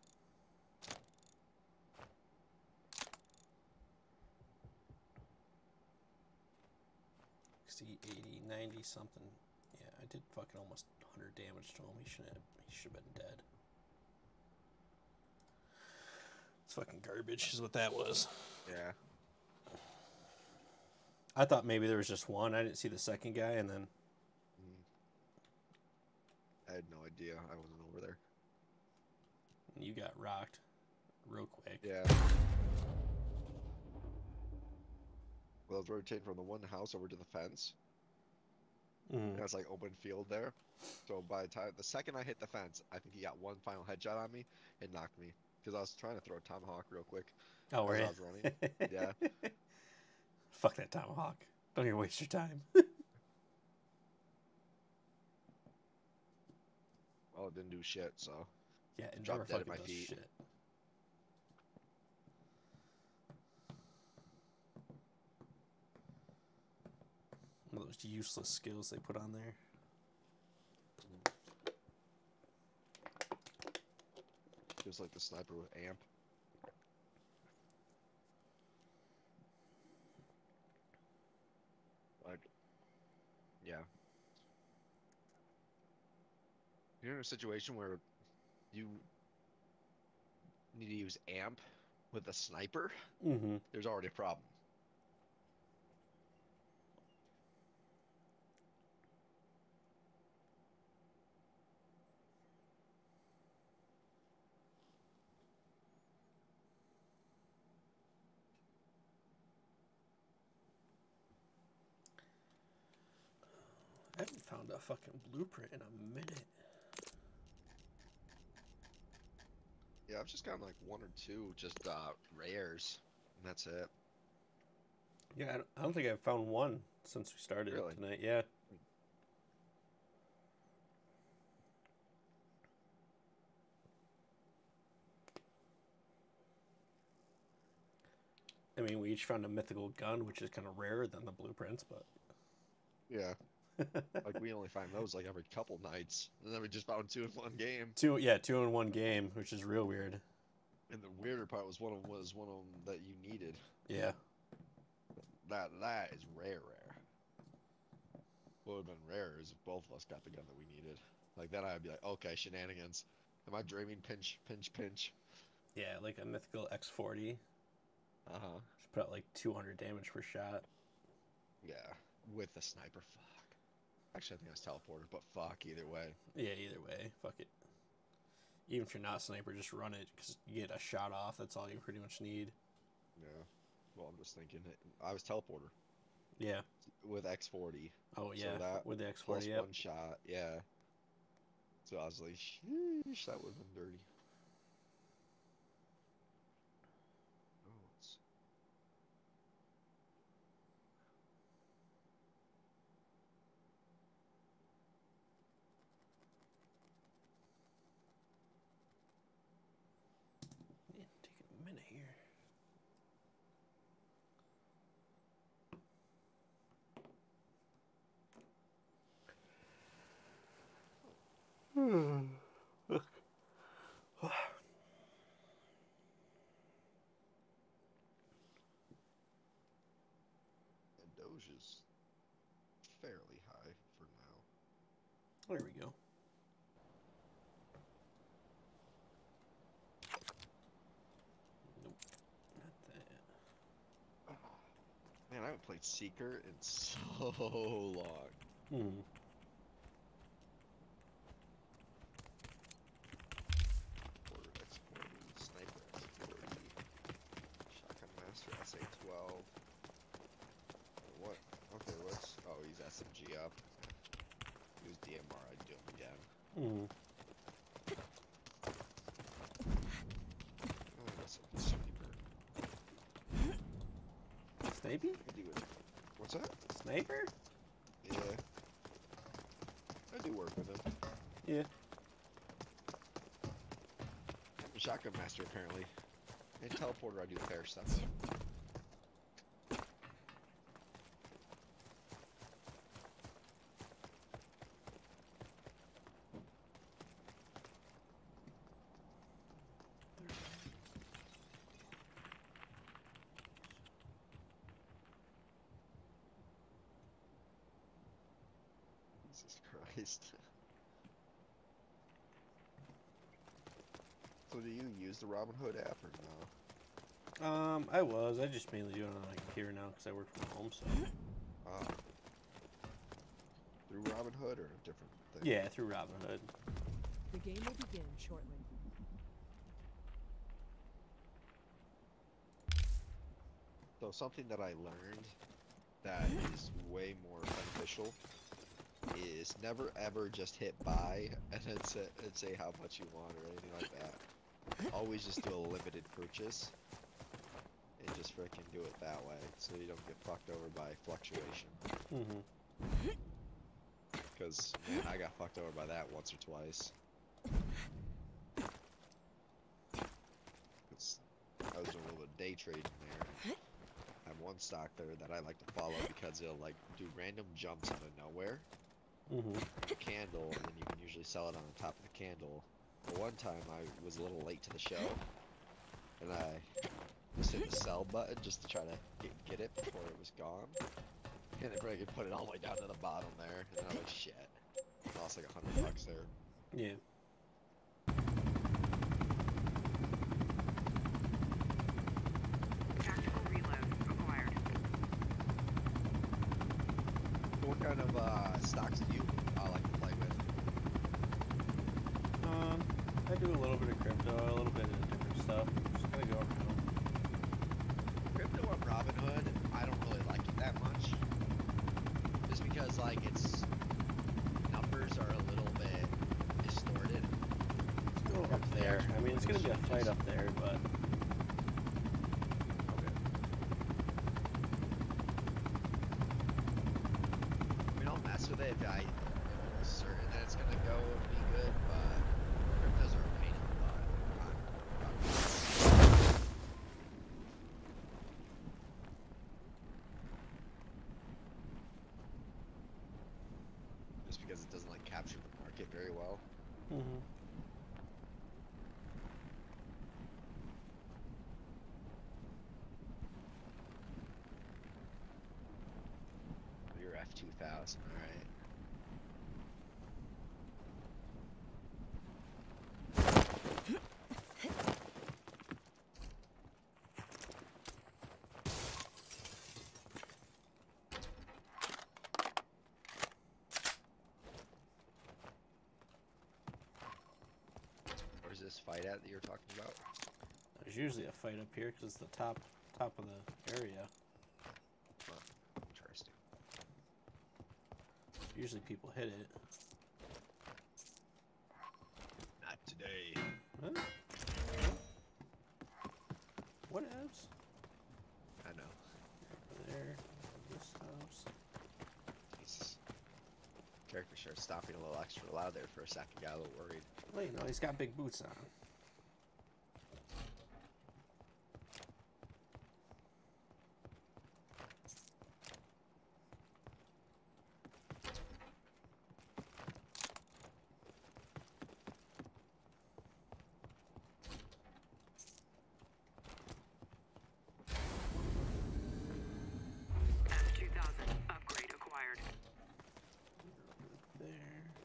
sixty, eighty, ninety something. Yeah, I did fucking almost one hundred damage to him. He should have, he should have been dead. It's fucking garbage is what that was. Yeah. I thought maybe there was just one. I didn't see the second guy, and then Mm. I had no idea. I wasn't over there. you got rocked real quick. Yeah. Well, I was rotating from the one house over to the fence. Mhm. And it's like open field there. So by the time, the second I hit the fence, I think he got one final headshot on me and knocked me. Because I was trying to throw a tomahawk real quick. Oh, were as you? I was running. Yeah. Fuck that tomahawk. Don't even waste your time. Well, it didn't do shit, so. Yeah, it Drop never dead at fucking my does feet. shit. One of those useless skills they put on there. Just like the sniper with amp. Like, yeah. You're in a situation where you need to use amp with a sniper, Mm-hmm. there's already a problem. I haven't found a fucking blueprint in a minute. Yeah, I've just gotten like one or two just uh, rares, and that's it. Yeah, I don't, I don't think I've found one since we started Really? tonight. Yeah. I mean, we each found a mythical gun, which is kind of rarer than the blueprints, but Yeah. Like we only find those like every couple nights, and then we just found two in one game. Two, yeah, two in one game, which is real weird. And the weirder part was one of them was one of them that you needed. Yeah. That that is rare, rare. What would have been rare is if both of us got the gun that we needed. Like then I'd be like, okay, shenanigans. Am I dreaming? Pinch, pinch, pinch. Yeah, like a mythical X forty. Uh huh. Just put out like two hundred damage per shot. Yeah, with the sniper. Fuck. Actually, I think I was teleported, but fuck either way. Yeah, either way, fuck it. Even if you're not sniper, just run it because you get a shot off. That's all you pretty much need. Yeah. Well, I'm just thinking. It, I was teleporter Yeah. with X forty. Oh So yeah. that With the X plus forty, yep. one shot. Yeah. So I was like, sheesh, that would have been dirty. Oh, it's... Yeah, take a minute here. And Doge is fairly high for now. There we go. Nope. Not that. Man, I haven't played Seeker in so long. Hmm. Order X forty, Sniper X forty, Shotgun Master S A twelve. What? Okay, what's... Oh, he's S M G up. He was D M R, I'd do him again. Hmm. Oh, that's a sniper. Snipey? I do it. What's that? Sniper? Yeah. I do work with him. Yeah. Shotgun Master, apparently. And Teleporter, I do fair stuff. Jesus Christ. So do you use the Robin Hood app or no? Um, I was. I just mainly do it on my computer now because I work from home, so. Uh, through Robin Hood or a different thing? Yeah, through Robinhood. The game will begin shortly. So something that I learned that is way more beneficial is never ever just hit buy and then say, and say how much you want or anything like that. Always just do a limited purchase and just freaking do it that way so you don't get fucked over by fluctuation. Mm-hmm. Because, man, I got fucked over by that once or twice. It's, I was doing a little bit of day trading there. I have one stock there that I like to follow because it'll like do random jumps out of nowhere. Mm-hmm. Candle, and then you can usually sell it on the top of the candle. But one time I was a little late to the show, and I just hit the sell button just to try to get, get it before it was gone. And it probably put it all the way down to the bottom there, and then I was like, shit. I lost like a hundred bucks there. Yeah. Tactical reload acquired. What kind of uh, stocks do you uh, like to play with? Um, I do a little bit of crypto, a little bit of different stuff. Just gotta go around. Crypto on Robinhood, I don't really like it that much. Just because, like, its numbers are a little bit distorted. It's going up there. I mean, it's gonna be a fight up there, but Okay. I mean, I'll mess with it if I am certain that it's gonna go and be good, but cryptos are a pain in the butt. I'm- I'm- it very well. Mm-hmm. You're F two thousand, alright. Where's this fight at that you're talking about? There's usually a fight up here because it's the top top of the area. Huh. Interesting. Usually people hit it. Not today. Huh? What else? I know. Over there. This house. Jesus. Character started stopping a little extra loud there for a second. Got a little worried. Wait, no, he's got big boots on. F two thousand. Upgrade acquired. There.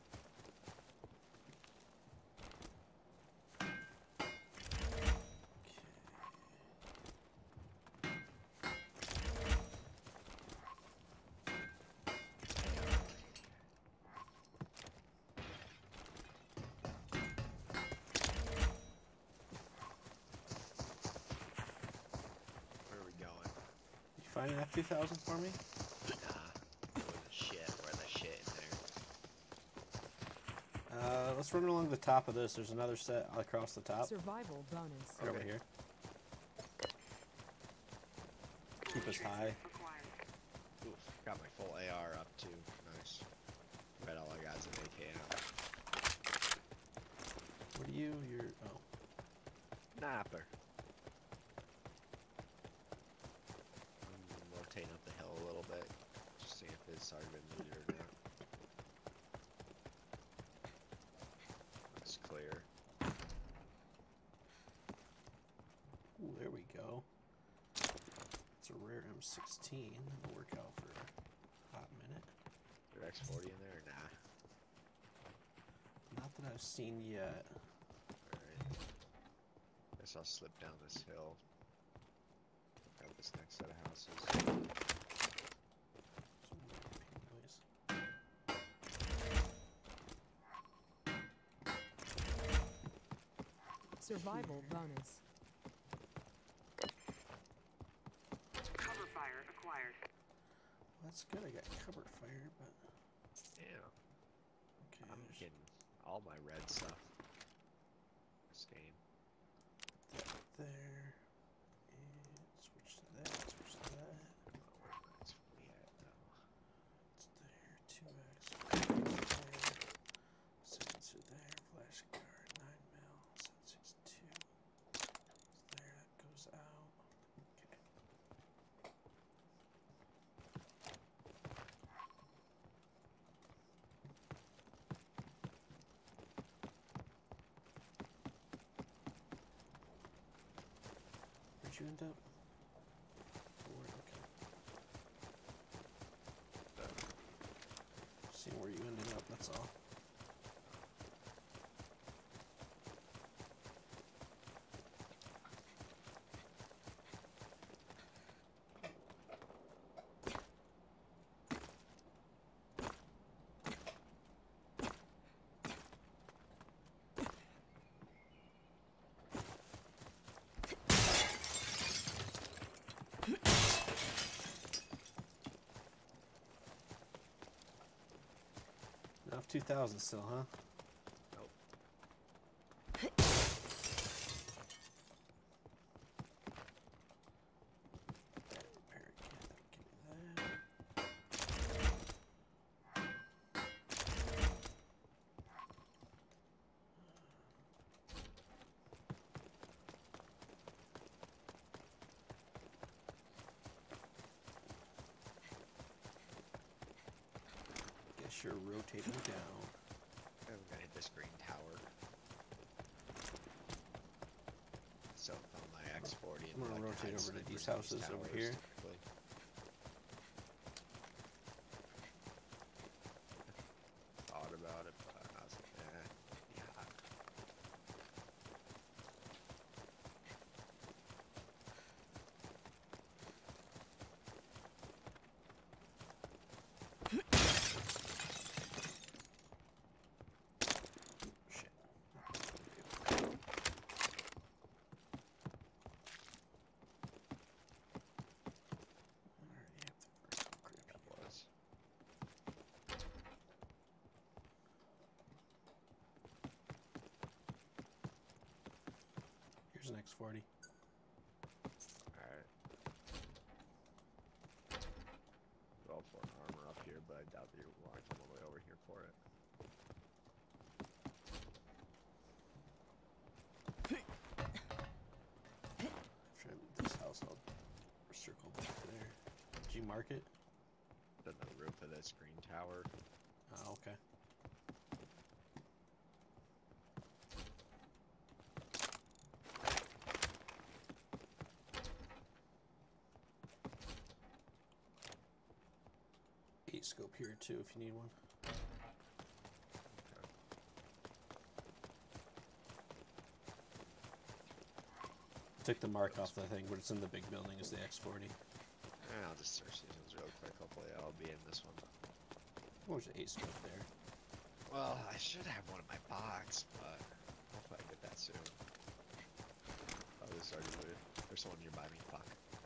Where are we going? You find an F two thousand for me? Nah. Where the shit? Where the shit in there? Uh, let's run along the top of this. There's another set across the top. Survival bonus. Right over Okay. here. Keep us high. Acquired. Oof. Got my full A R up too. Nice. Bet all I got is an A K now. What are you? You're. Oh. Napper. I'm rotating up the hill a little bit. Just see if it's already been looted or not. It's clear. Ooh, there we go. It's a rare M sixteen. It'll work out for a hot minute. Is there X forty in there or nah? Not that I've seen yet. Alright. Guess I'll slip down this hill. Got this next set of houses. Some weird ping noise. Survival bonus. Cover fire acquired. Well, that's good. I got cover fire, but Yeah. okay. I'm there's getting all my red stuff. This game. that there. And switch to that. Switch to that. Oh, where's my X forty at now? It's there. two X. There. Silencer there. Flash card. nine mil. seven six two. It's there. That goes out. Okay. Where'd you end up? Forward, okay. Seeing where you ended up, that's all. F two thousand still, huh? Nope. That repair kit, give me that. Guess you're rotating down. I haven't I'm gonna like rotate hide over to snipers these in houses over towers, here. typically. Thought about it, but I was like, eh, yeah. Shit. Already have the first encryption. That was. Here's an X forty. Alright. Roll for an armor up here, but I doubt that you're willing to come all the way over here for it. After I leave this house, I'll circle back there. Did you mark it? Then the roof of this green tower. Oh, okay. Eight scope here too, if you need one. Took the mark off the thing, but it's in the big building. Is the X forty? Eh, I'll just search these ones real quick. Hopefully, I'll be in this one. What was the eight scope there? Well, I should have one in my box, but hopefully I get that soon. Oh, this is already looted. There's someone nearby me. Fuck.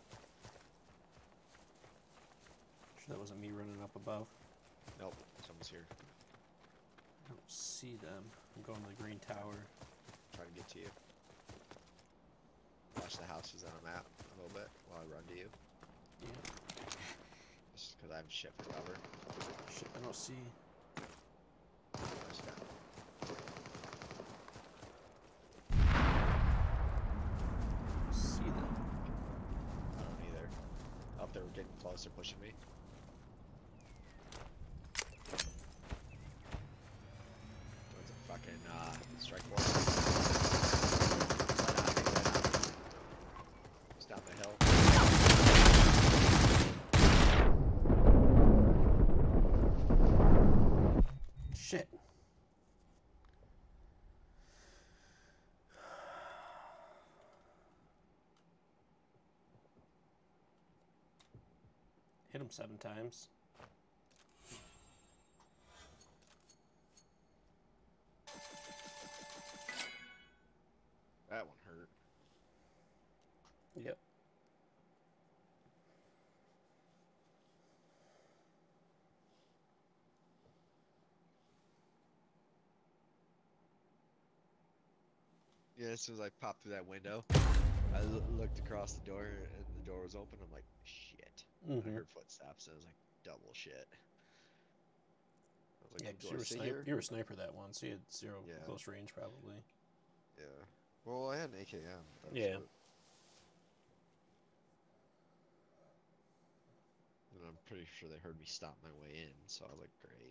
Sure that wasn't me running up above. Nope, someone's here. I don't see them. I'm going to the green tower. Trying to get to you. Watch the houses on a map a little bit while I run to you. Yeah. Just because I have shit for cover. Shit, I don't see. There's that. See them. I don't either. Up there, we're getting closer, pushing me. There's a fucking uh, strike force. Just down the hill. Shit. Hit him seven times. That one hurt. Yep. Yeah, as soon as I popped through that window, I l looked across the door and the door was open. I'm like, shit. Mm-hmm. I heard footsteps and it was like double shit. I was like, Yeah, do because I you were stay sniper. here? You were a sniper that one, so you had zero Yeah. close range probably. Yeah. Well, I had an A K M. That was Yeah. it. And I'm pretty sure they heard me stop my way in, so I was like, great.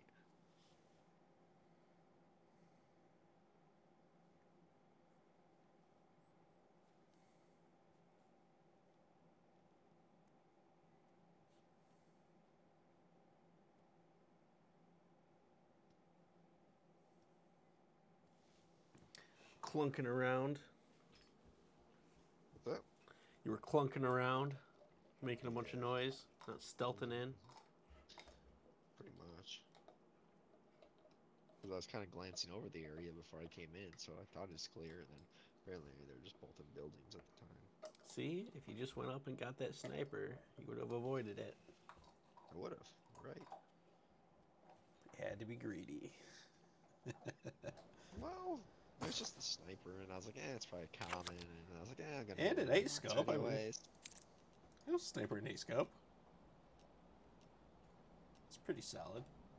Clunking around. What's that? You were clunking around, making a bunch of noise, not stealthing in. Pretty much. Because I was kind of glancing over the area before I came in, so I thought it's clear, and then apparently they're just both in buildings at the time. See, if you just went up and got that sniper, you would have avoided it. I would have, right? You had to be greedy. Well, it was just a sniper, and I was like, eh, it's probably common, and I was like, eh, I'm gonna. And an eight scope, I mean. anyways. It was a sniper and eight scope. It's pretty solid.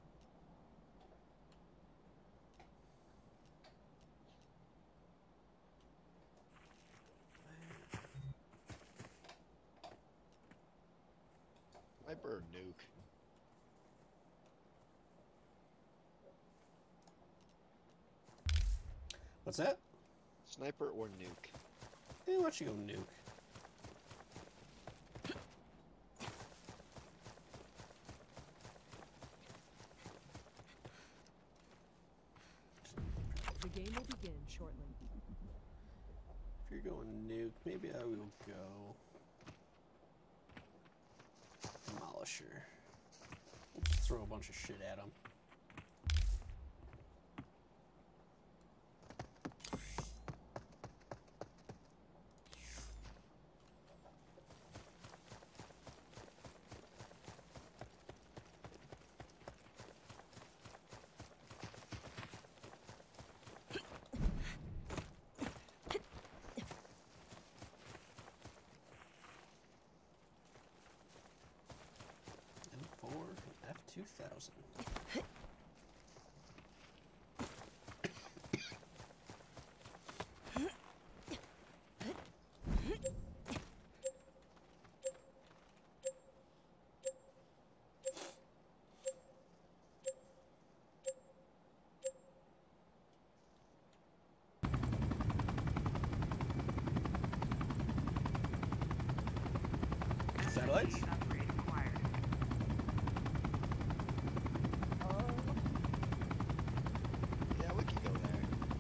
Sniper or nuke? What's that? Sniper or nuke? Eh, why don't you go nuke? shortly. If you're going nuke, maybe I will go Demolisher. We'll just throw a bunch of shit at him. F two thousand. Satellites? Upgrade acquired. Yeah, we can go there.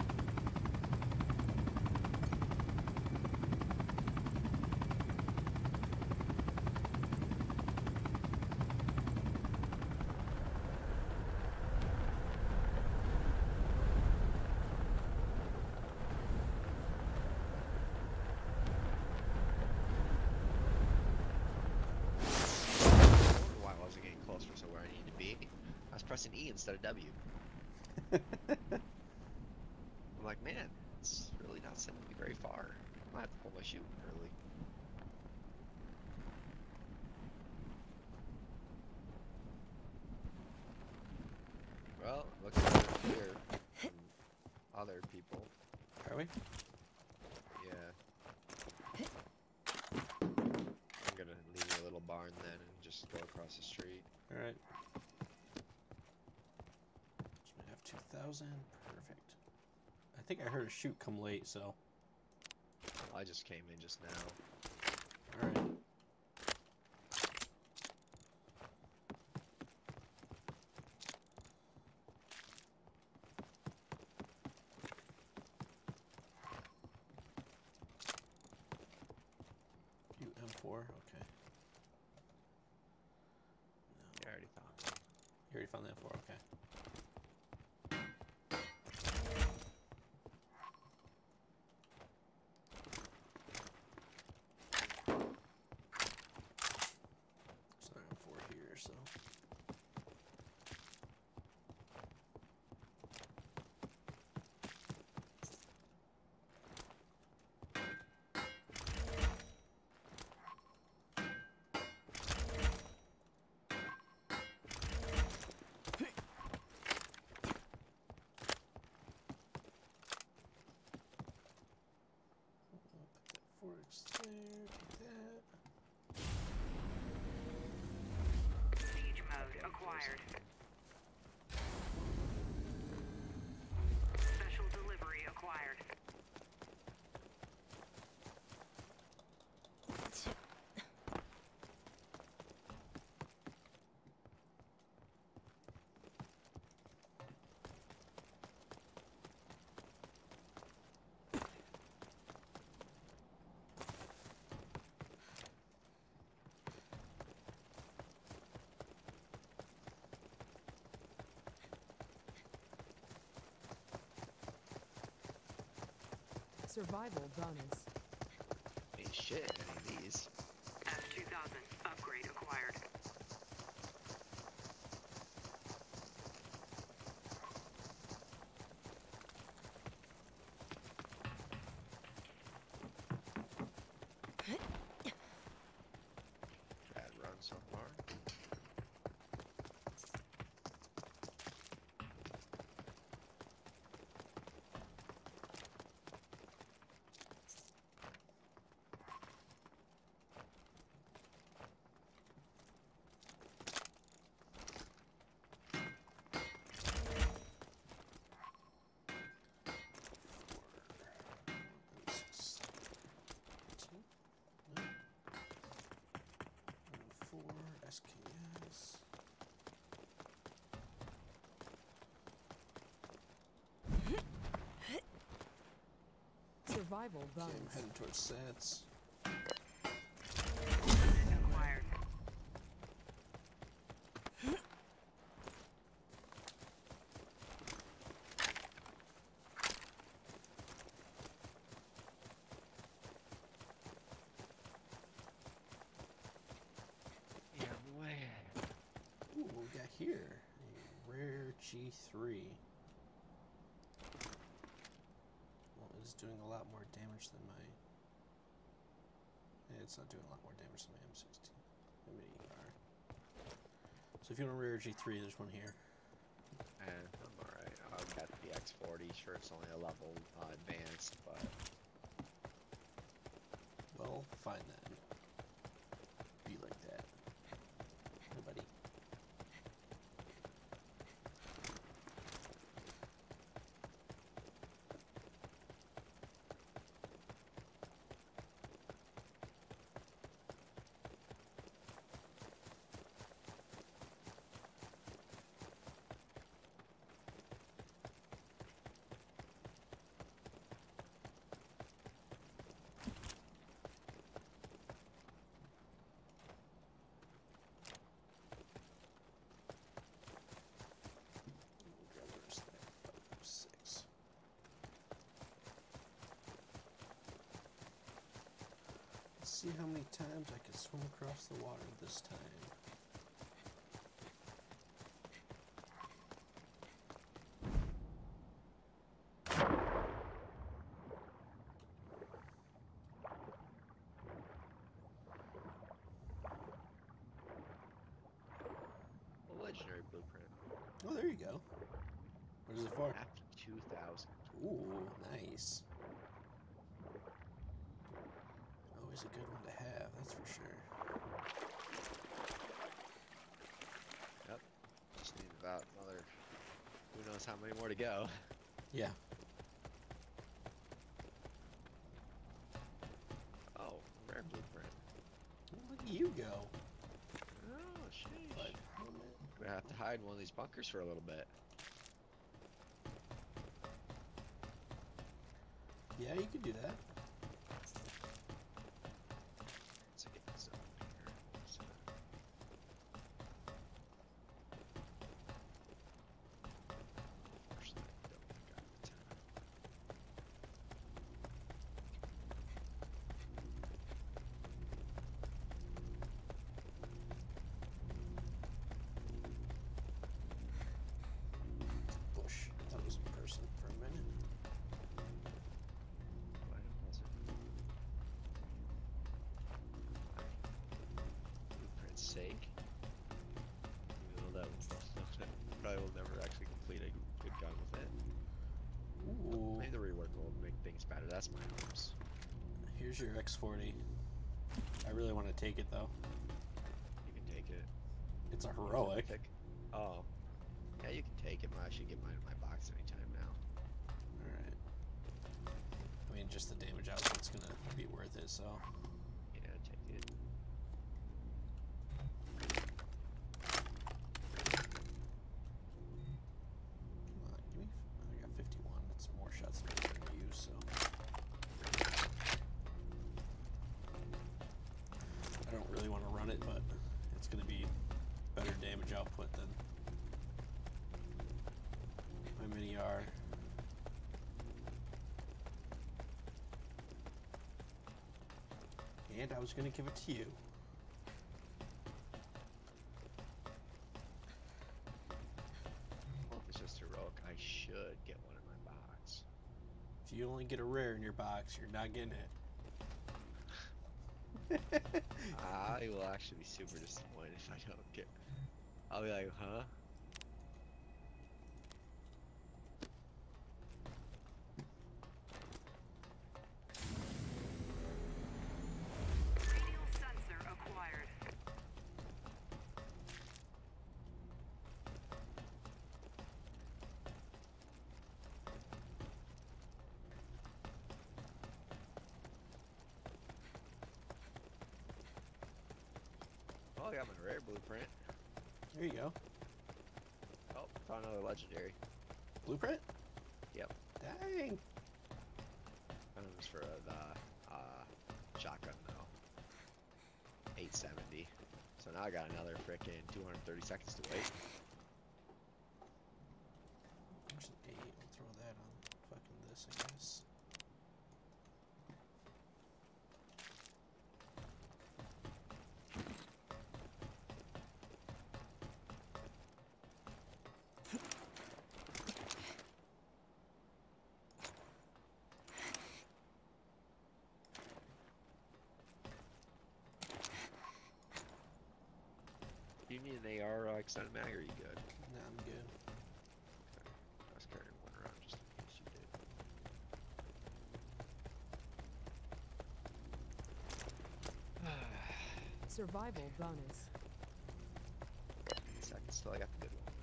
Why wasn't getting closer to where I need to be? I was pressing E instead of W. I'm like, man, it's really not sending me very far. I might have to pull my chute early. Well, looks like we're here from other people. Are we? Yeah. I'm gonna leave a little barn then and just go across the street. Alright. So we have two thousand. Perfect. I think I heard a shoot come late, so. I just came in just now. Alright. You M four, okay. I already found it. You already found the M four, okay. There's an M four here, so. Put that four X there, take that. Siege mode acquired. Special delivery acquired. Survival bonus. Ain't shit in any of these. F two thousand upgrade acquired. Bad run so far. Survival Okay, I'm bonus. heading towards sets. Acquired. Yeah, boy. Ooh, what we got here? A rare G three. Well, it's doing a lot more damage than my... Yeah, it's not doing a lot more damage than my M sixteen. M eighty R. So if you want a rare G three, there's one here. And I'm alright. I've got the X forty. Sure, it's only a level uh, advanced, but Well, fine then. Be like that. Hey, buddy. Grab the rest of that. Five, six. Let's see how many times I can swim across the water this time. a legendary blueprint. Oh, there you go. What is it for? After two thousand. Ooh, nice. Always a good one to have, that's for sure. Yep. Just need about another. Who knows how many more to go? Yeah. Oh, rare blueprint. Well, look at you go. Oh, sheesh. But, Gonna have to hide in one of these bunkers for a little bit. yeah, you could do that. Let's get this up here. Just, uh, Unfortunately, I don't think I have the time. Bush. That was a person for a minute. Why was it? Blueprint's sake. Even though that probably will never actually complete a good gun with it. Ooh. Maybe the rework will make things better. That's my hopes. Here's your X forty. I really want to take it though. You can take it. It's a heroic. Pick- Oh. Yeah, you can take it. I should get mine in my box anytime now. Alright. I mean, just the damage output's gonna be worth it, so. Yeah, take it. Come on, give me. I got fifty-one. That's more shots than I'm gonna use, so. I don't really want to run it, but it's gonna be better damage output than my mini R. And I was gonna give it to you. Well, if it's just heroic, I should get one in my box. If you only get a rare in your box, you're not getting it. I will actually be super disappointed if I don't get. I'll be like, huh? Radial sensor acquired. Oh, I got my rare blueprint. There you go. Oh, found another legendary. Blueprint? Yep. Dang. Found a dollars for the uh, shotgun though. eight seventy. So now I got another frickin' two hundred thirty seconds to wait. There's an eight. We'll throw that on fucking this, I guess. Do you need an A R uh, extended mag or are you good? Nah, I'm good. Okay. I was carrying one around just in case you did. Survival bonus. Seconds till I got the good one.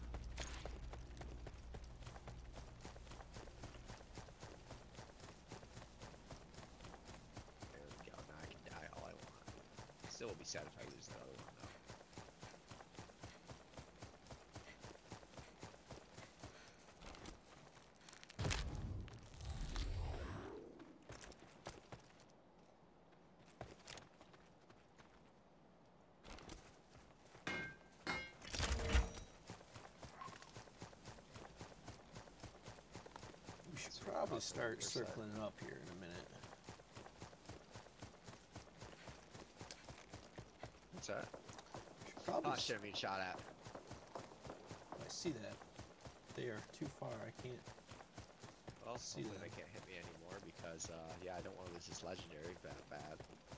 There we go. Now I can die all I want. Still will be sad if I lose that other one though. We should That's what probably I'll say start your side. circling it up here in a minute. What's that? Should probably Oh s- shit, I'm being shot at. I see that. They are too far. I can't. Well, See hopefully that. they can't hit me anymore because, uh, yeah, I don't want to lose this legendary that bad.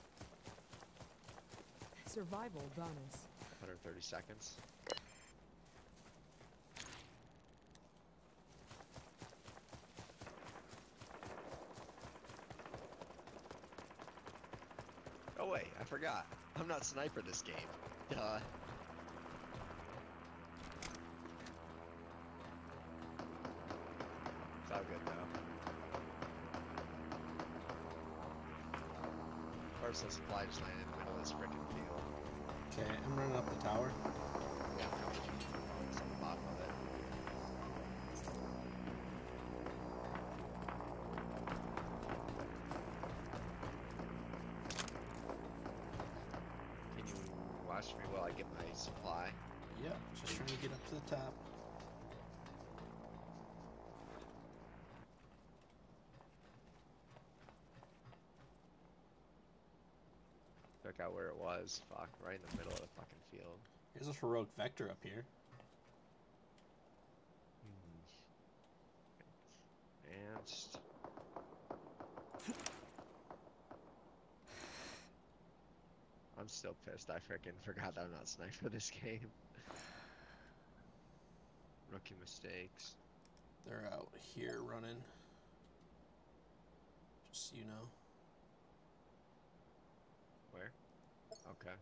Survival bonus. one hundred thirty seconds. Oh wait, I forgot. I'm not sniper this game. Duh. It's all good though. Personal supply just landed in the middle of this freaking field. Okay, I'm running up the tower. Yeah. It's on the bottom of it. Can you watch me while I get my supply? Yep, just trying to get up to the top. Check out where it was. Fuck, right in the middle of the fucking field. Here's a heroic vector up here. And just... I'm still pissed. I freaking forgot that I'm not sniper this game. Rookie mistakes. They're out here running. Just so you know. Where? Okay.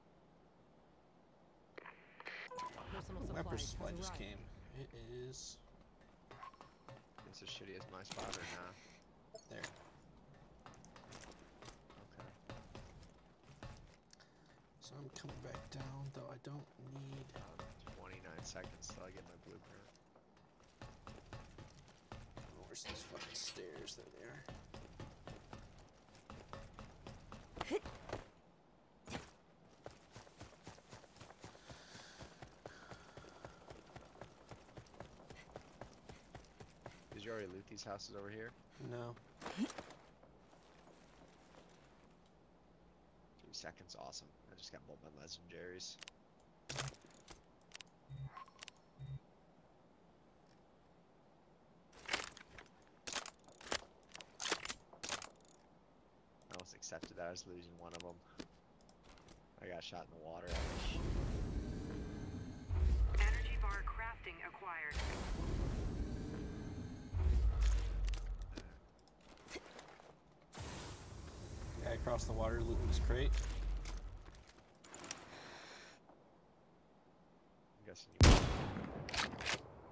Personal My supplies personal supply has just arrived. came. It is It's as shitty as my spot or not? there. Okay. So I'm coming back down, though I don't need. Um, twenty-nine seconds till I get my blueprint. Oh, where's these fucking stairs? There they are. Did you already loot these houses over here? No. Three seconds, awesome. I just got both my legendaries. I almost accepted that I was losing one of them. I got shot in the water. Energy bar crafting acquired. Guy across the water looting his crate. I'm guessing you.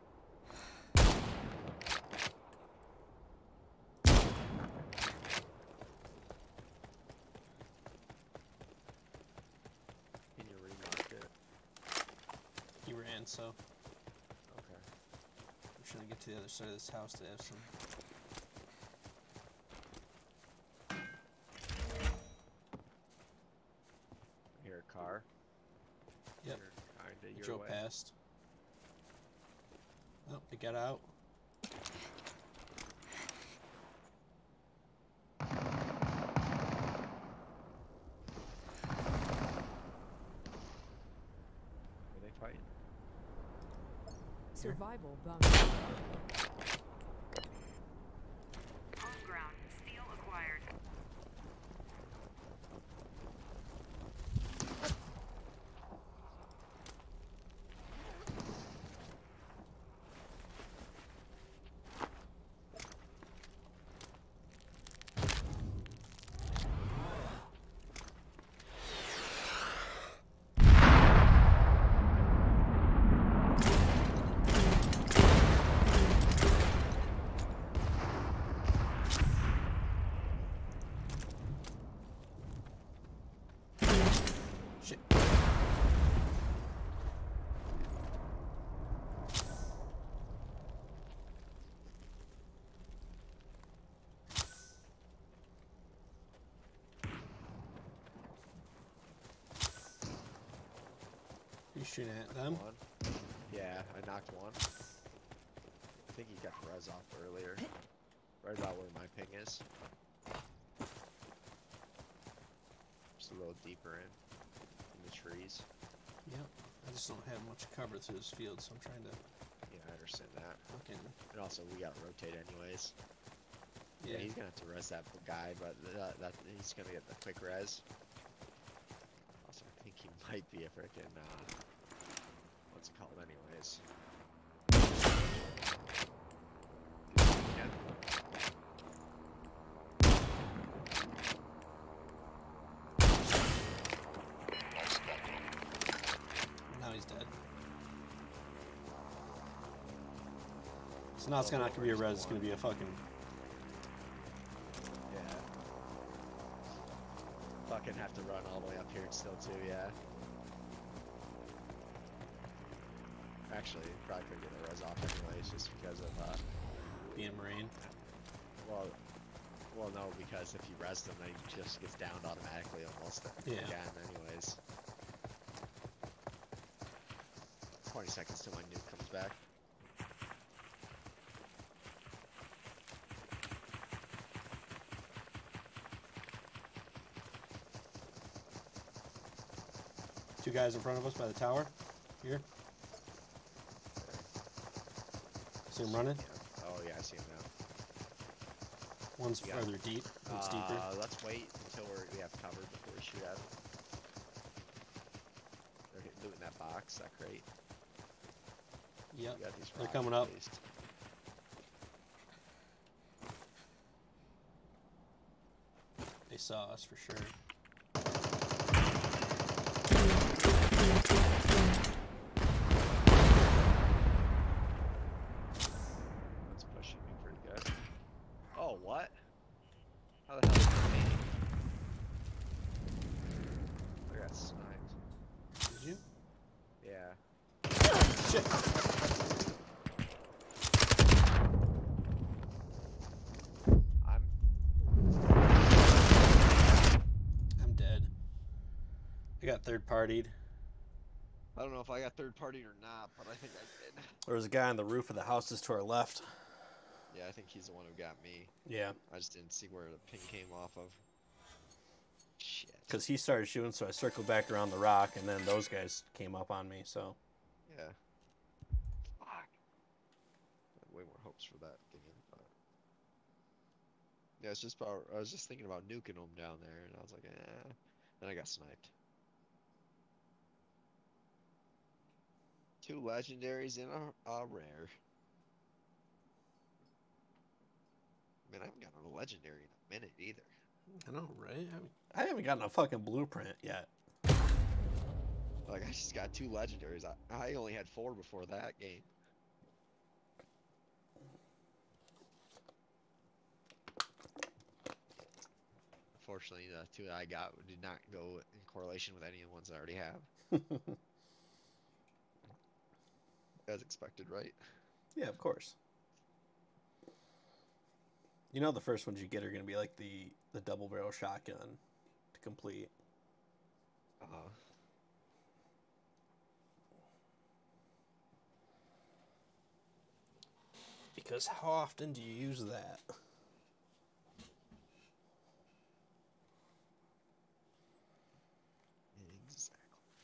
Can you remark it? He ran, so Okay. I'm trying to get to the other side of this house to have some. fast. Oh, they got out. Are they fighting? Survival bonus. Home ground. Steel acquired. Shit. You shooting at them? One. Yeah, I knocked one. I think he got the res off earlier. Right about where my ping is. Just a little deeper in. In the trees. Yep. I just don't have much cover through this field, so I'm trying to Yeah, I understand that. fucking. And also, we gotta rotate anyways. Yeah. Yeah, he's gonna have to res that guy, but that, that he's gonna get the quick res. Also, I think he might be a freaking uh, what's it called, anyways? Yeah. Lost that. Now he's dead. So now it's not gonna be a res, it's gonna be a fucking. Yeah. Fucking have to run all the way up here still too, yeah. Actually, probably could get the res off anyways, just because of uh Being a Marine. well well no, because if you res him then he just gets downed automatically almost Yeah. again anyways. Twenty seconds till my nuke comes back. Two guys in front of us by the tower. Here. See him running? Yeah. Oh yeah, I see him now. One's Yeah. further deep. One's deeper. Uh, let's wait until we're, we have cover before we shoot at them. They're hitting looting that box, that crate. Yep. We got these They're rocks coming at up. least. They saw us for sure. That's pushing me pretty good. Oh, what? How the hell is it me? I got sniped. Did you? Yeah. Shit. I'm I'm dead. I got third partied. I don't know if I got third party or not, but I think I did. There was a guy on the roof of the houses to our left. Yeah, I think he's the one who got me. Yeah. I just didn't see where the ping came off of. Shit. Because he started shooting, so I circled back around the rock, and then those guys came up on me, so. Yeah. Fuck. I had way more hopes for that game, but yeah, it's just about. I was just thinking about nuking them down there, and I was like, eh. Then I got sniped. Two legendaries and a, a rare. Man, I haven't gotten a legendary in a minute either. I know, right? I haven't, I haven't gotten a fucking blueprint yet. Like, I just got two legendaries. I, I only had four before that game. Unfortunately, the two that I got did not go in correlation with any of the ones I already have. As expected, right? Yeah, of course. You know the first ones you get are going to be like the, the double barrel shotgun to complete. Uh-huh. Because how often do you use that? Exactly.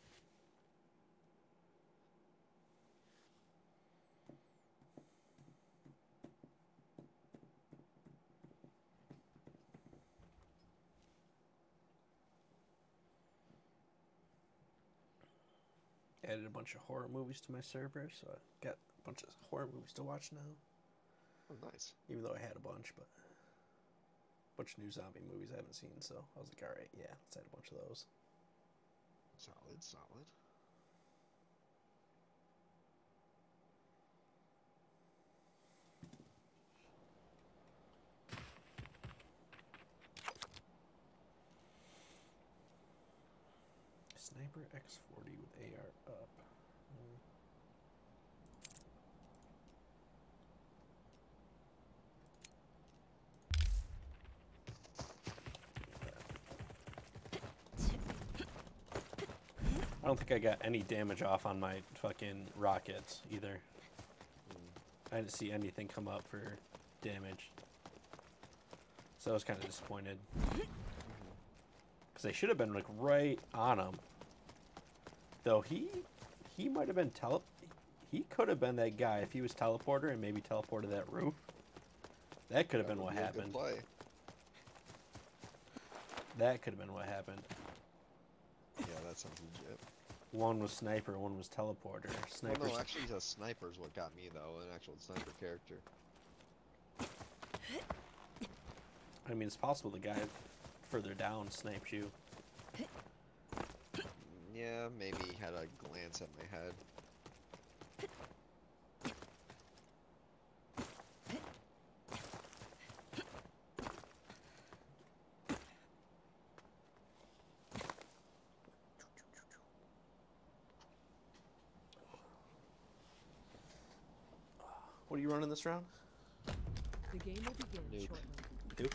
Added a bunch of horror movies to my server, so I got a bunch of horror movies to watch now. Oh, nice. Even though I had a bunch, but a bunch of new zombie movies I haven't seen, so I was like, all right, yeah, let's add a bunch of those. Solid, solid. Sniper X forty with A R up. Hmm. I don't think I got any damage off on my fucking rockets either. I didn't see anything come up for damage. So I was kind of disappointed. Because they should have been like right on him. Though he he might have been tele he could have been that guy if he was teleporter and maybe teleported that roof. That could have That been would what be a good happened. play. That could have been what happened. Yeah, that sounds legit. One was sniper, one was teleporter. Well, Sniper's no, actually, the sniper's what got me though, an actual sniper character. I mean, it's possible the guy further down sniped you. Yeah, maybe he had a glance at my head. What are you running this round? The game will begin Nuke. shortly. Duke.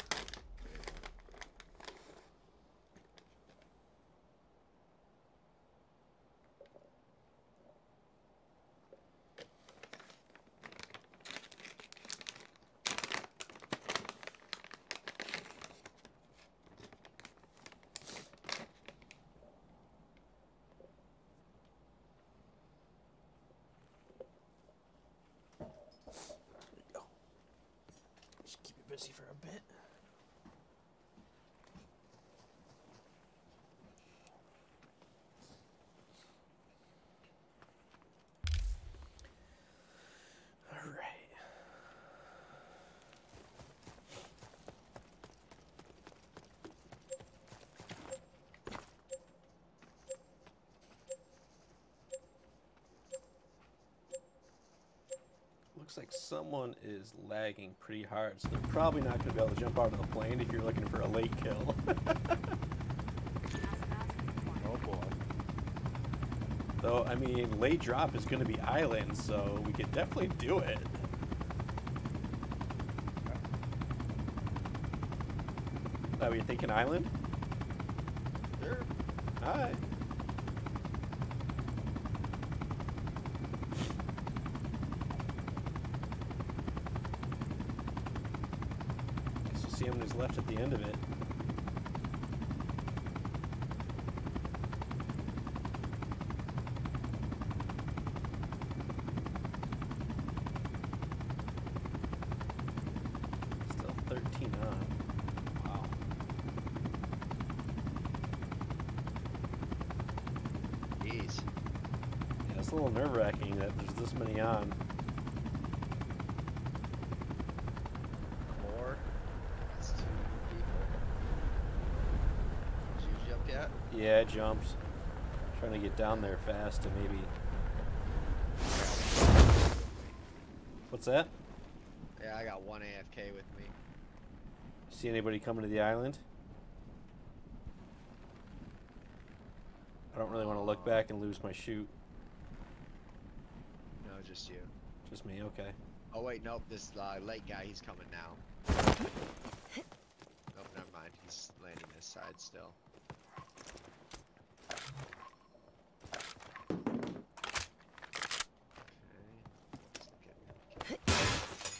Keep you busy for a bit. All right. Looks like someone is lagging pretty hard, so they're probably not going to be able to jump out of the plane if you're looking for a late kill. Oh boy. Though, I mean, late drop is going to be island, so we could definitely do it. Are we thinking island? Sure. Alright. Guess we'll see how many's left at the end of it. Still thirteen on. Wow. Jeez. Yeah, it's a little nerve-wracking that there's this many on. Four. That's two people. Did you jump yet? Yeah, it jumps. Trying to get down there fast to maybe... What's that? Yeah, I got one A F K with me. See anybody coming to the island? I don't really want to look back and lose my shoot. No, just you. Just me, okay. Oh wait, nope. This uh, late guy, he's coming now. Nope, never mind. He's landing this side still. Okay.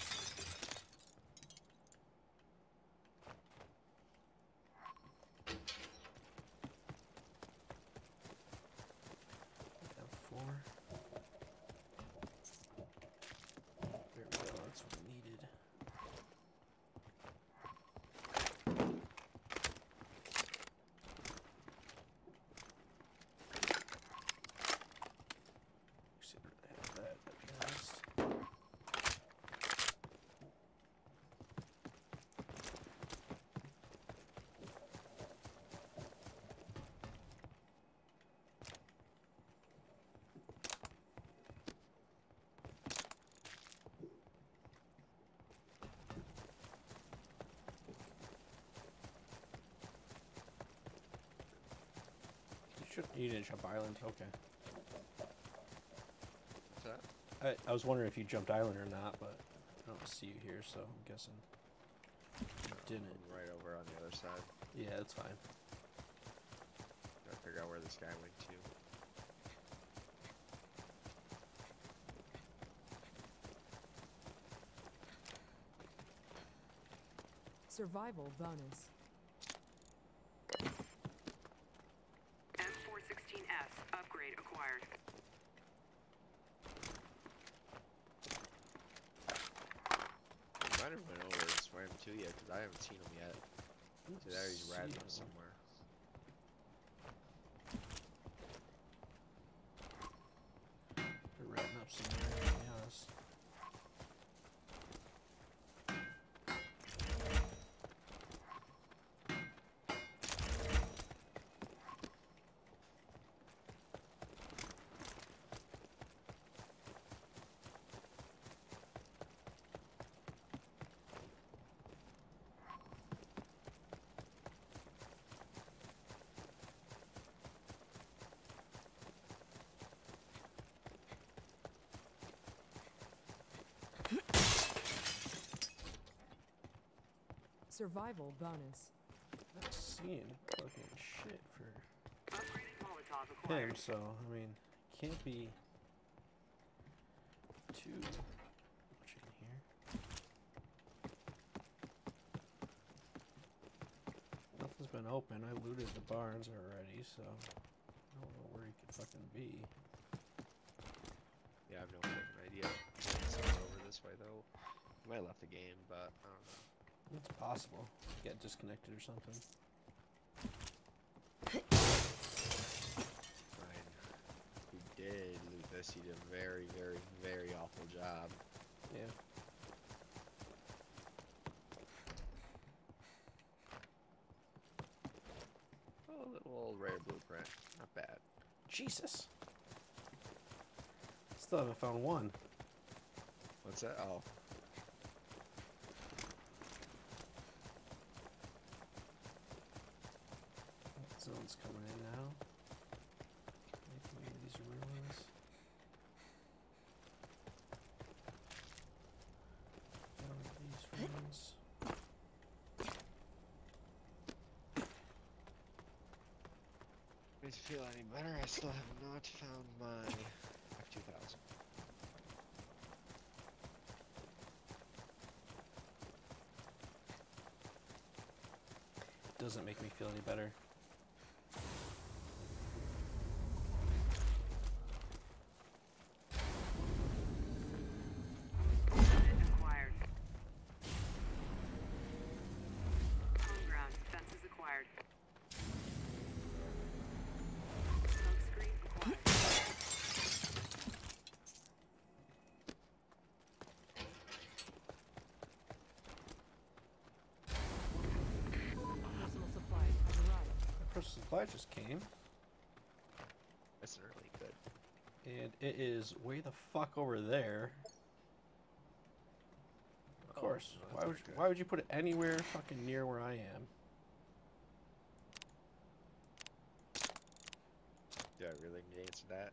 Should, you didn't jump island? Okay. What's that? I, I was wondering if you jumped island or not, but I don't see you here, so I'm guessing you didn't. I'm right over on the other side. Yeah, that's fine. Gotta figure out where this guy went to. Survival bonus. M four sixteen S upgrade acquired. Might have went over and swam to you because I haven't seen him yet. So there he's See ratting him. somewhere. They're ratting up somewhere, to be honest. Survival bonus. Not seeing fucking shit for Upgraded Molotov him, acquired. so I mean, can't be too much in here. Nothing's been open. I looted the barns already, so I don't know where he could fucking be. Yeah, I have no fucking idea. Someone over this way though. He might have left the game, but I don't know. It's possible. Get disconnected or something. Fine. Who did loot this? He did a very, very, very awful job. Yeah. Oh, a little old rare blueprint. Not bad. Jesus. Still haven't found one. What's that? Oh. Zone's coming in now. Making me these ruins. Down to these ruins. Makes me feel any better? I still have not found my F two thousand. Doesn't make me feel any better. Acquired. Home ground fences acquired. Smoke screen acquired. Personal supplies have arrived. The personal supply just came, That's really good. and it is way the fuck over there. Of course. Oh, why that's would okay. why would you put it anywhere fucking near where I am? Do I really need to answer that?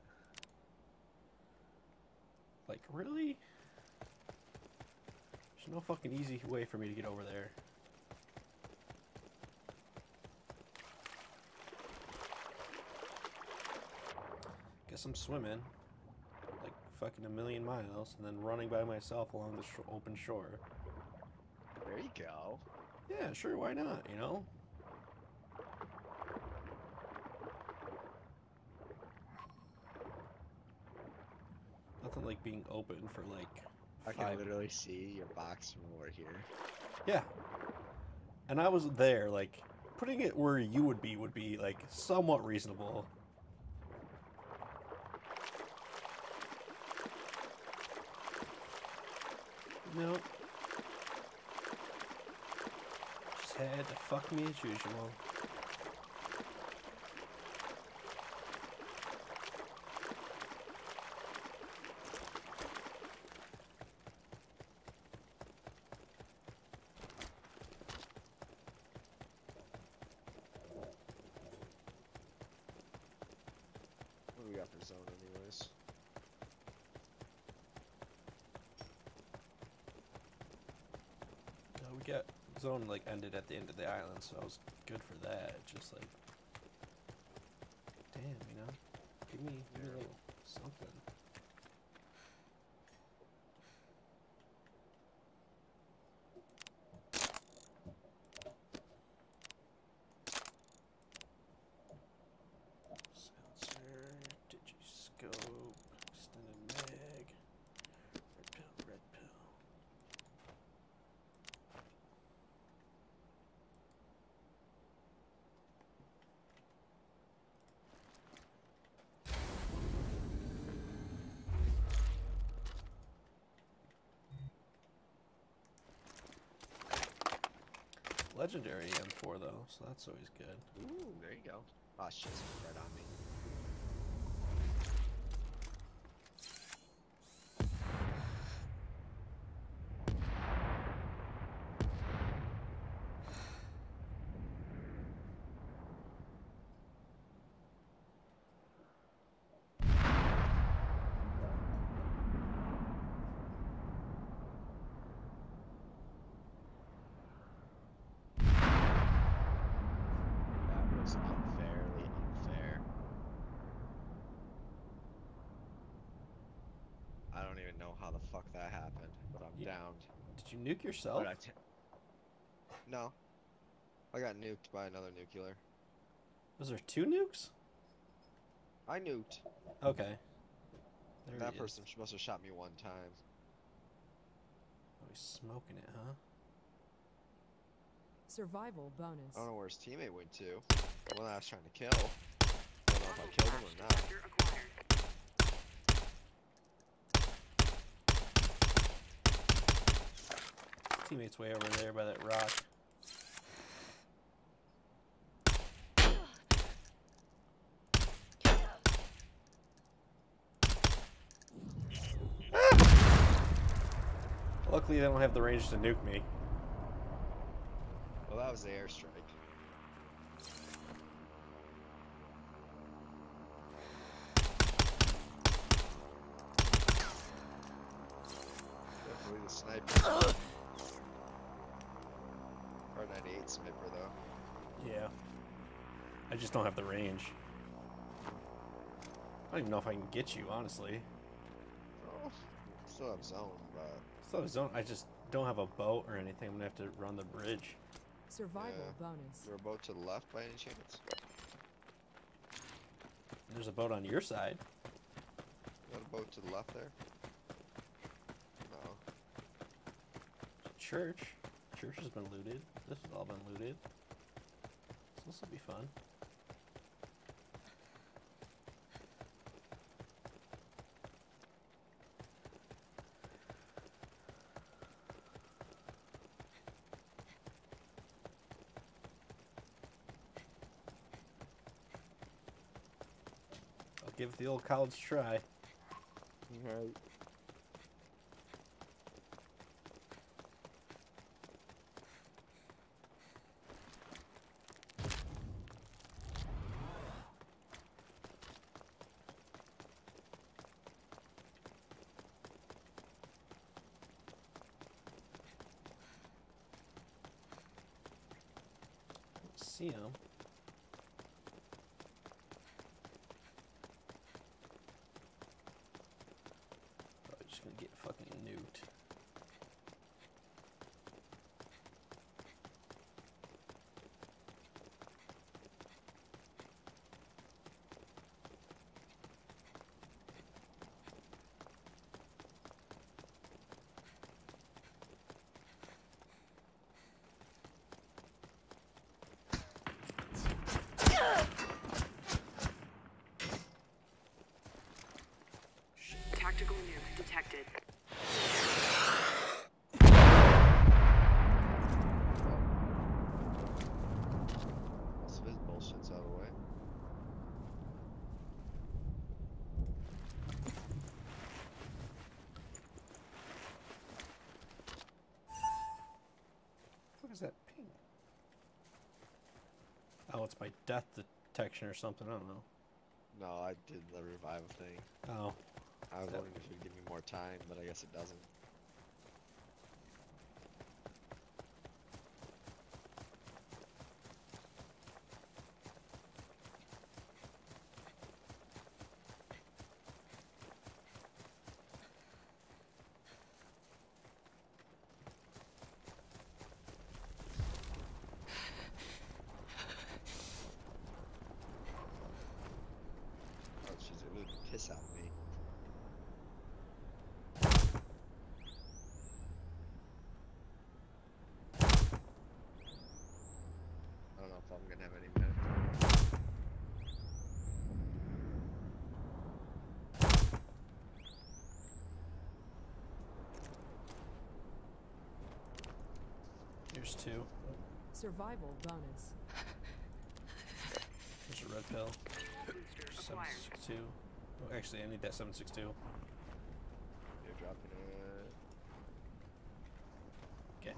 Like, really? There's no fucking easy way for me to get over there. Guess I'm swimming, like fucking a million miles, and then running by myself along the sh open shore. There you go. Yeah, sure, why not, you know? Nothing like being open for like I can five. literally see your box from over here. Yeah. And I was there, like, putting it where you would be would be, like, somewhat reasonable. No. Just had to fuck me as usual. the zone anyways. No, we got zone like ended at the end of the island, so I was good for that. Just like, damn, you know, give me, give me a little something. Sensor, digiscope, extended mag, red pill, red pill. Legendary M four though, so that's always good. Ooh, there you go. Oh shit, it's right on me. That was unfairly unfair. I don't even know how the fuck that happened, but I'm You- downed. Did you nuke yourself? But I t no. I got nuked by another nuclear. Was there two nukes? I nuked. Okay. There That he person is. must have shot me one time. Oh, he's smoking it, huh? Survival bonus. I don't know where his teammate went to. The one that I was trying to kill. I don't know if I killed him or not. Sector acquired. Teammate's way over there by that rock. Luckily, they don't have the range to nuke me. Well, that was the airstrike. Definitely the sniper. R ninety-eight sniper, though. Yeah. I just don't have the range. I don't even know if I can get you, honestly. Oh, still have zone, but Still have zone. I just don't have a boat or anything. I'm gonna have to run the bridge. Survival Yeah. bonus. is there a boat to the left by any chance? There's a boat on your side. Got a boat to the left there? No. Church. Church has been looted. This has all been looted. So this will be fun. I'll give it the old college try. Right. See him. Probably just gonna get fucking nuked. Tactical nuke detected. Most of his bullshit's out of the way. What is that ping? Oh, it's my death detection or something. I don't know. No, I did the revival thing. Oh. I was That- wondering if it would give me more time, but I guess it doesn't. Oh, jeez, it would piss out me. I don't know if I'm gonna have any minutes. Here's two. Survival bonus. There's a red pill. Booster seven acquired. six two. Oh, actually, I need that seven six two. You're dropping it. Okay.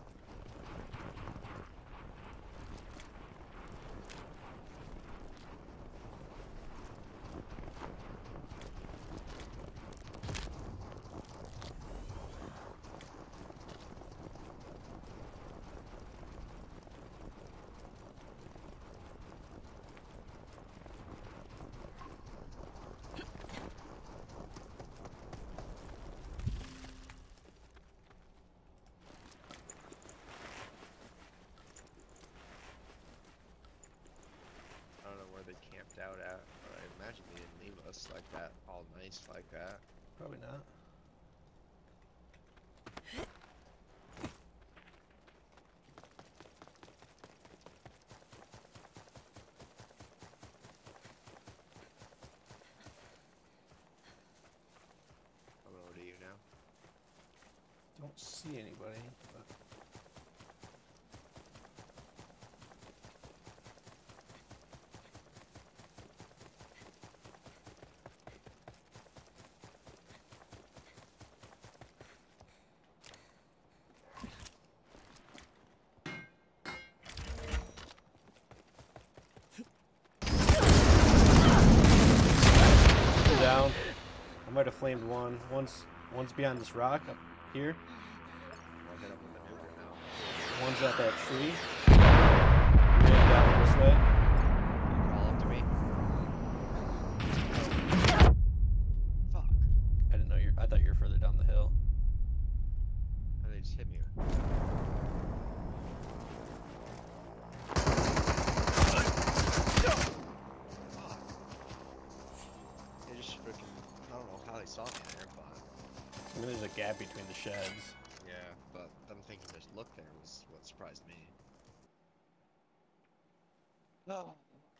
I don't know where they camped out at, but I imagine they didn't leave us like that, all nice like that. Probably not. I'm over to you now. Don't see anybody. But Two down. I might have flamed one. One's one's behind this rock up here. I'll hit up with the nuker now. One's at that tree. Ran down this way. Crawl up to me. Fuck. I didn't know you. I thought you were further down the hill. And they just hit me. Fuck. They just freaking. I don't know how they saw me there, but. I mean, there's a gap between the sheds. Yeah, but them thinking there's look there was what surprised me. Oh.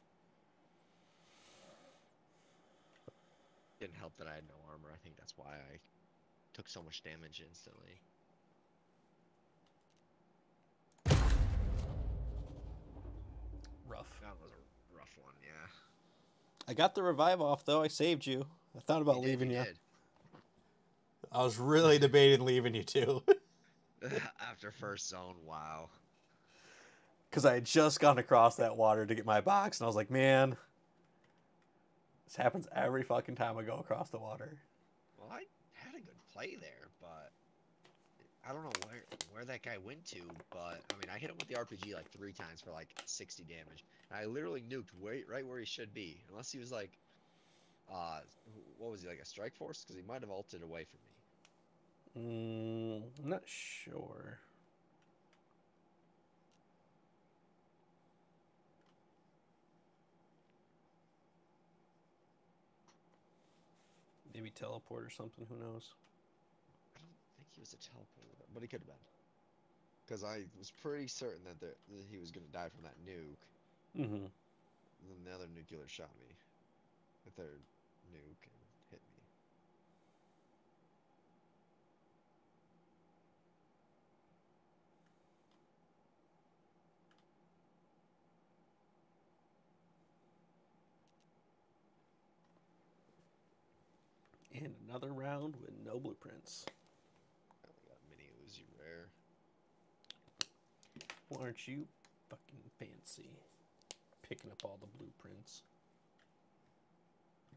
Didn't help that I had no armor. I think that's why I took so much damage instantly. Rough. That was a rough one, yeah. I got the revive off though. I saved you. I thought about You did, leaving you. did. I was really debating leaving you too. After first zone, wow. Because I had just gone across that water to get my box, and I was like, man, this happens every fucking time I go across the water. Well, I had a good play there, but I don't know where where that guy went to. But I mean, I hit him with the R P G like three times for like sixty damage. And I literally nuked right right where he should be, unless he was like, uh, what was he like a strike force? Because he might have ulted away from me. Mm, I'm not sure. Maybe teleport or something. Who knows? I don't think he was a teleporter, but he could have been. Because I was pretty certain that, there, that he was going to die from that nuke. Mm-hmm. And then the other nuclear shot me. The third nuke and hit me. And another round with no blueprints. I only got mini Uzi rare. Well, aren't you fucking fancy? Picking up all the blueprints.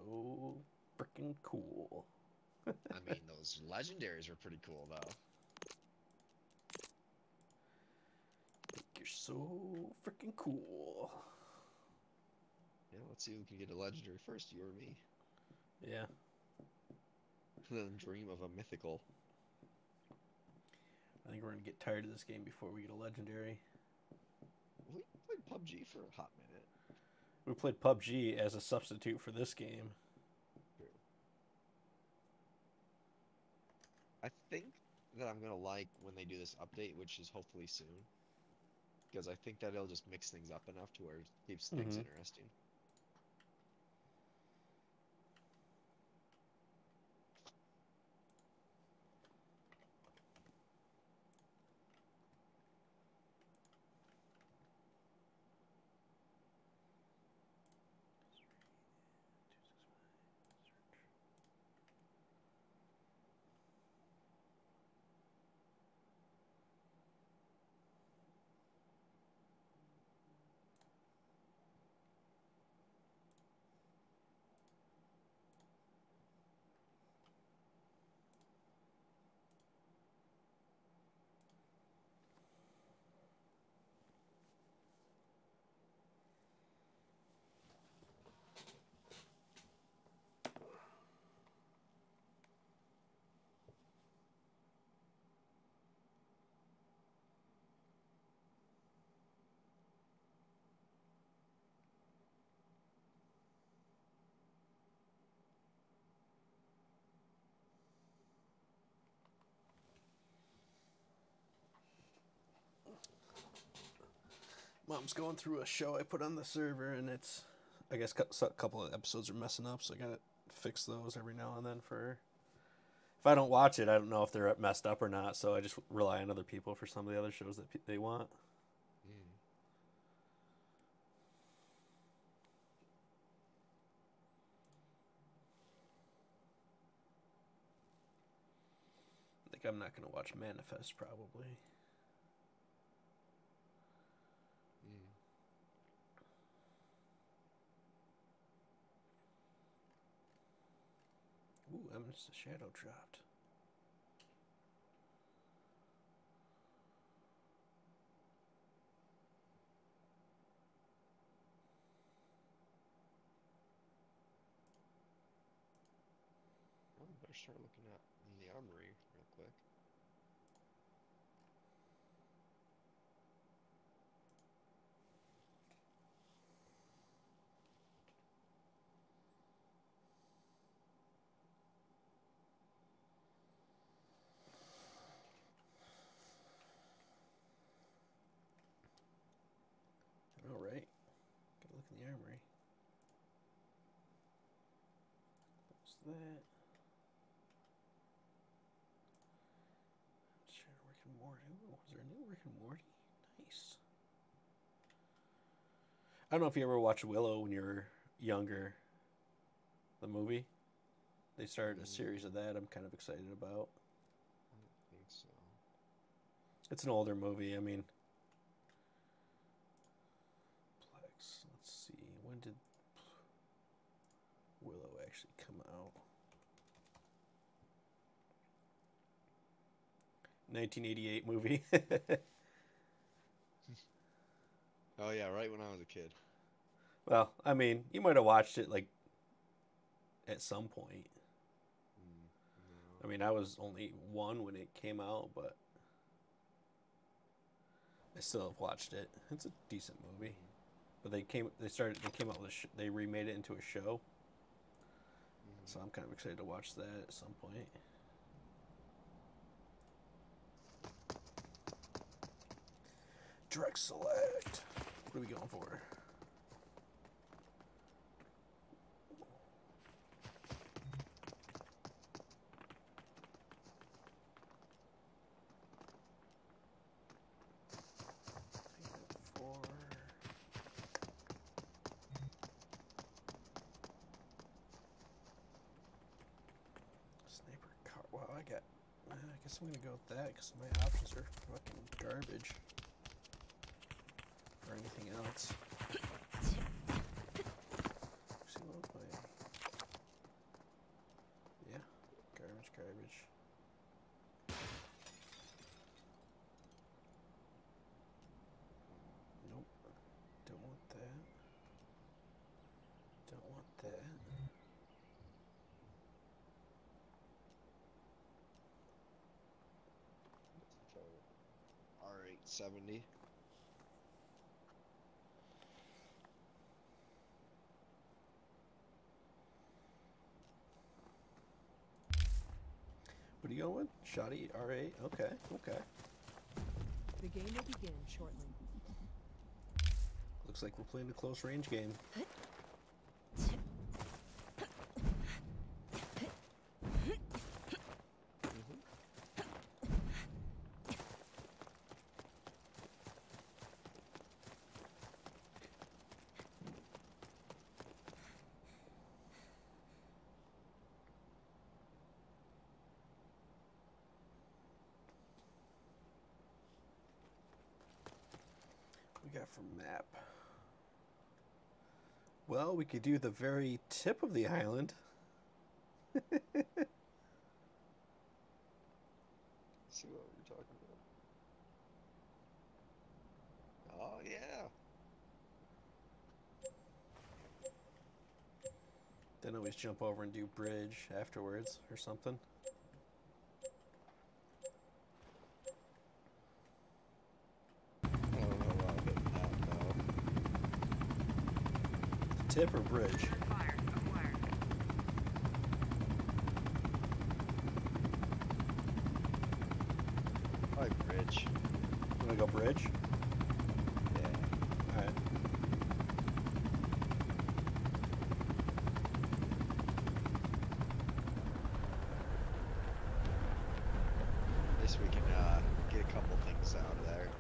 so freaking cool. I mean, those legendaries are pretty cool, though. Think you're so freaking cool. Yeah, let's see who can get a legendary first, you or me. Yeah. Then dream of a mythical. I think we're gonna get tired of this game before we get a legendary. We played P U B G for a hot minute. We played P U B G as a substitute for this game. True. I think that I'm gonna like when they do this update, which is hopefully soon. Because I think that it'll just mix things up enough to where it keeps things Mhm. interesting. Mom's going through a show I put on the server, and it's, I guess, a couple of episodes are messing up, so I gotta fix those every now and then for her. If I don't watch it, I don't know if they're messed up or not, so I just rely on other people for some of the other shows that pe- they want. Mm. Like, I'm not gonna watch Manifest, probably. Mm. Ooh, Eminence the Shadow dropped. Oh, better start looking at in the armory real quick. All right. Gotta look in the armory. What's that? Sure, Rick and Morty. Ooh, is there a new Rick and Morty? Nice. I don't know if you ever watched Willow when you were younger. The movie. They started a Mm. series of that I'm kind of excited about. I don't think so. It's an older movie. I mean, Plex. Let's see. When did Willow actually come out? nineteen eighty-eight movie. Oh yeah, right when I was a kid. Well, I mean, you might have watched it like at some point. Mm. I No. mean, I was only one when it came out, but I still have watched it. It's a decent movie. But they came, they started, they came out with a, sh- they remade it into a show. Mhm. So I'm kind of excited to watch that at some point. Direct select. What are we going for? Four. Sniper car. Wow, I got. I guess I'm gonna go with that because my options are fucking garbage. Or anything else. See what my damage. Nope. Don't want that. Don't want that. R eight seventy. What are you going with? Shoddy R eight? Okay, okay. The game will begin shortly. Looks like we're playing a close range game. We got for map. Well, we could do the very tip of the island. See what we're talking about. Oh yeah. Then always jump over and do bridge afterwards or something. I don't know about hitting that though. Tip or bridge? Fire acquired. Probably bridge. You wanna go bridge? Yeah. Alright. At least we can uh, get a couple things out of there.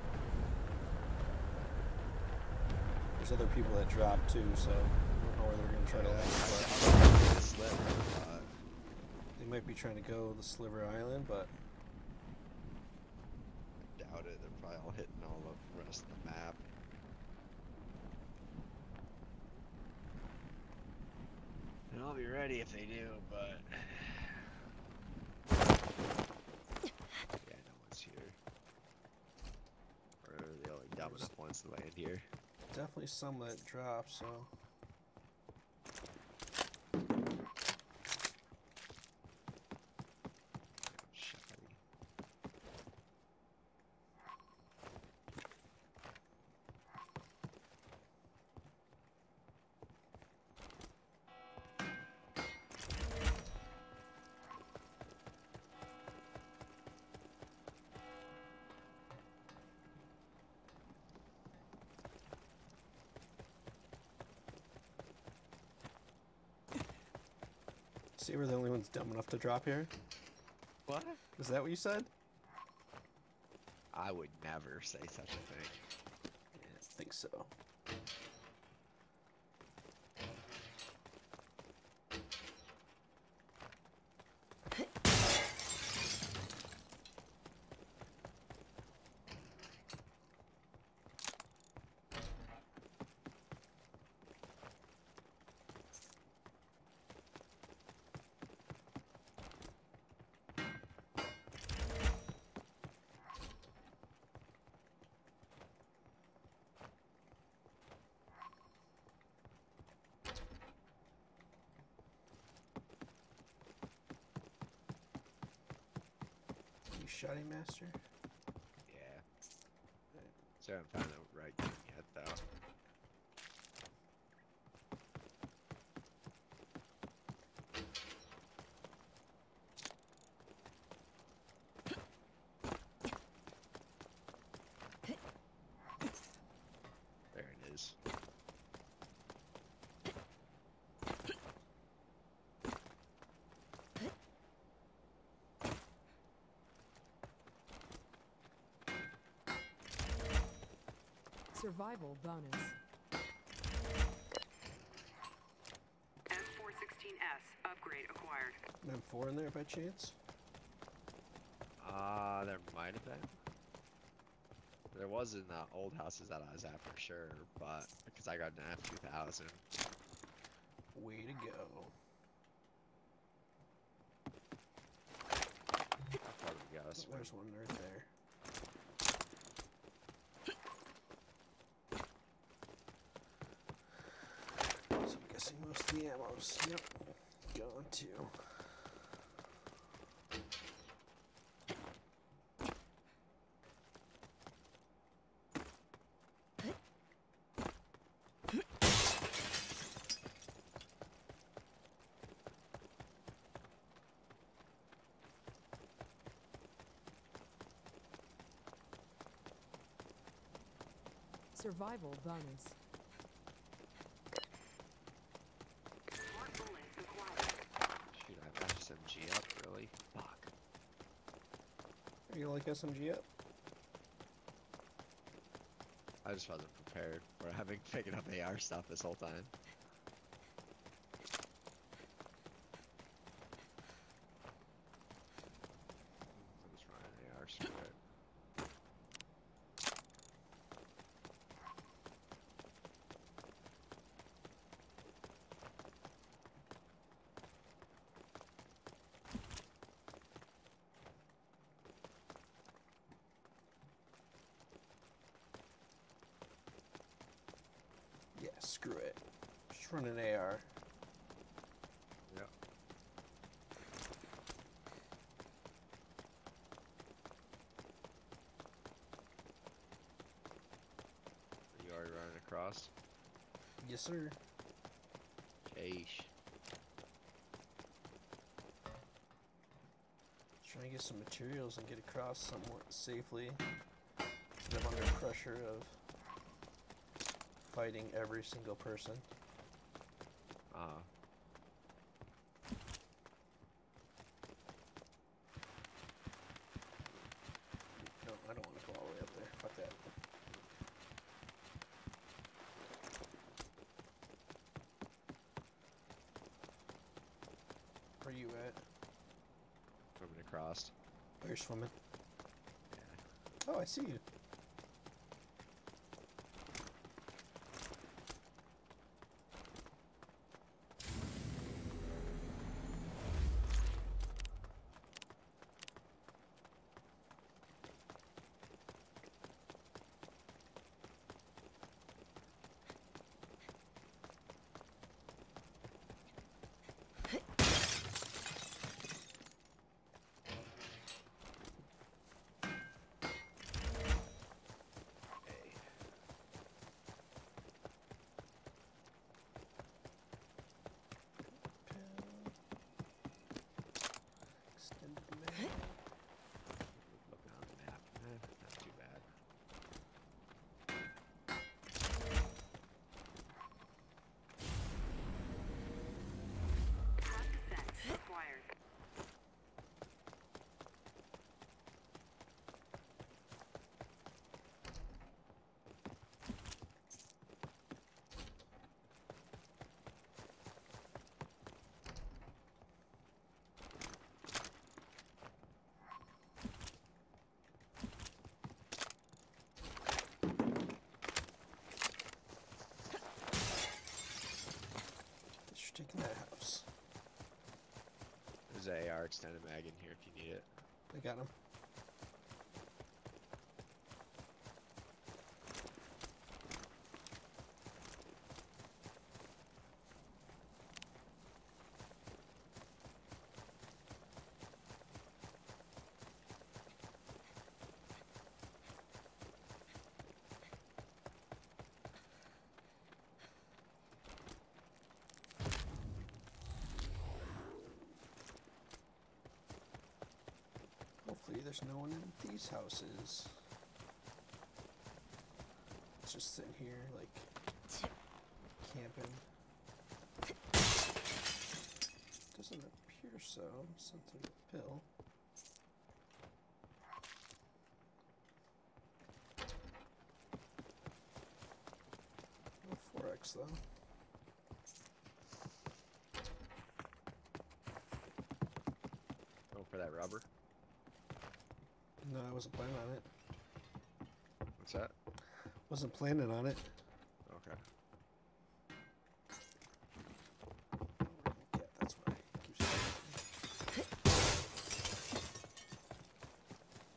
There's other people that drop too, so I don't know where they're gonna try to land. I doubt they'll get the sliver, but They might be trying to go the Sliver Island, but I doubt it. They're probably all hitting all the rest of the map. And I'll be ready if they do, but yeah, no one's here. Or the only dumb enough ones to land here. definitely some that drop, so. Shoddy. See, we're the only ones dumb enough to drop here? What? Is that what you said? I would never say such a thing. Yeah, I think so. You Shoddy Master? Yeah. So I haven't found the right thing yet, though. There it is. Survival bonus. M four sixteen S upgrade acquired. M four in there by chance? Uh, there might have been. There was in the old houses that I was at for sure, but because I got an F two thousand. Way to go. there's one right there. So I'm guessing most of the ammo's, yep, gone too. Survival bonus. Smart bullets acquired. Shoot, I have S M G up, really? Fuck. Are you like S M G up? I just wasn't prepared for having picking up A R stuff this whole time. I'm just running A R straight. Yeah, screw it. Just run an A R. Yep. Are you already running across? Yes, sir. Sheesh. Trying to get some materials and get across somewhat safely. Instead of under pressure of fighting every single person. Uh, No, I don't want to go all the way up there. Fuck that. Where you at? moving across. Oh, you're swimming. Yeah. Oh, I see you. Extended mag. Looking on the map. Eh, not too bad. Half set acquired. Just taking that house. There's a A R extended mag in here if you need it. I got him. Hopefully there's no one in these houses. It's just sitting here, like, camping. Doesn't appear so, since there's a pill. No four X though. Going for that rubber. No, I wasn't planning on it. What's that? Wasn't planning on it. Okay. Yeah, that's why. Keeps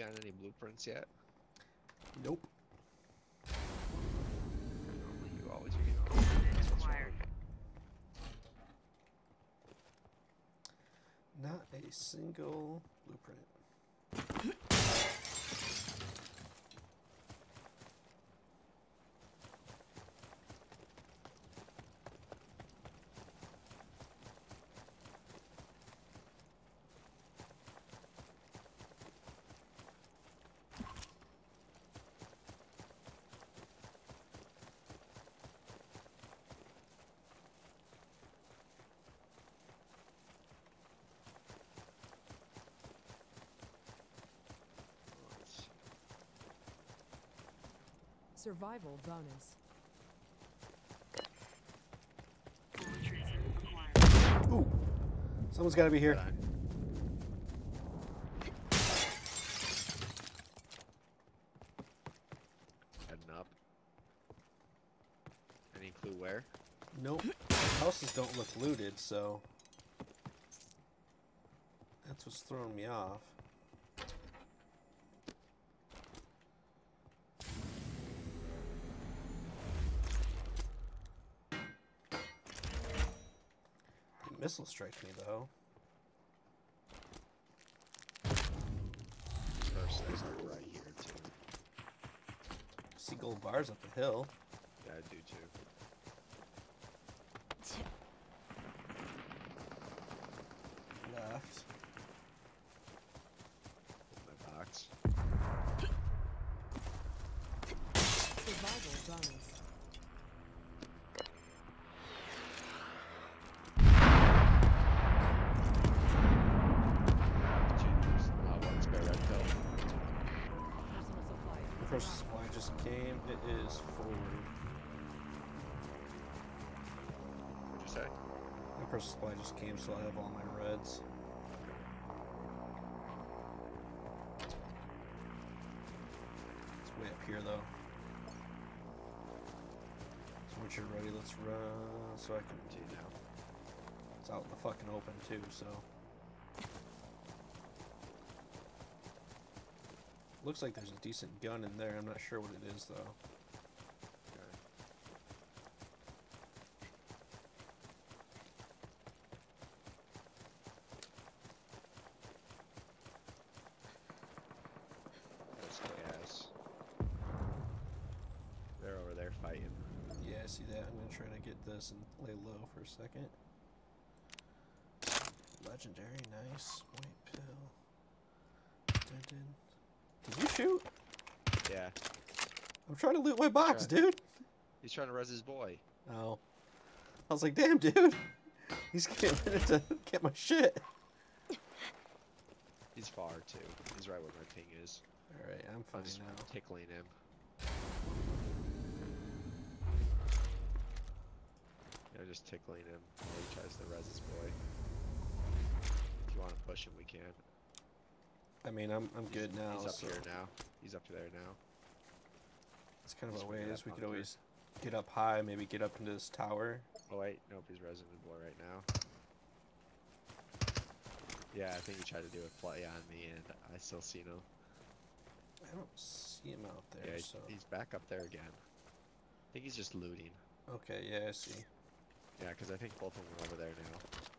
gotten any blueprints yet? Nope. Normally you always you know. Unit acquired. Not a single blueprint. Survival bonus. Fully tracer acquired. Ooh, someone's got to be here. But I- Heading up. Any clue where? Nope. Houses don't look looted, so that's what's throwing me off. The missile strikes me though. First, I start right here too. See gold bars up the hill. Yeah, I do too. Left. My box. Survival bonus. Choose. Uh, one spare red pill. Personal supply. First supply just came. It is forward. What'd you say? My first supply just came, so I have all my reds. It's way up here though. So once you're ready, let's run so I can. Do you now? It's out in the fucking open too, so. Looks like there's a decent gun in there. I'm not sure what it is though. Okay. There's gas. They're over there fighting. Yeah, I see that. I'm gonna try to get this and lay low for a second. Legendary, nice. White pill. Dun, dun. Did you shoot? Yeah. I'm trying to loot my box, Sure. dude. He's trying to res his boy. Oh. I was like, damn, dude. He's getting ready to get my shit. He's far too. He's right where my ping is. Alright, I'm I'm fine just now. tickling him. Yeah, just tickling him while he tries to res his boy. If you want to push him, we can. I mean, I'm I'm good now. He's up so here now. He's up there now. It's kind of Just a figure ways. that We could bunker. always get up high, maybe get up into this tower. Oh wait, nope, he's resing his boy right now. Yeah, I think he tried to do a play on me, and I still see him. I don't see him out there, Yeah, he's, so. he's back up there again. I think he's just looting. Okay, yeah, I see. Yeah, because I think both of them are over there now.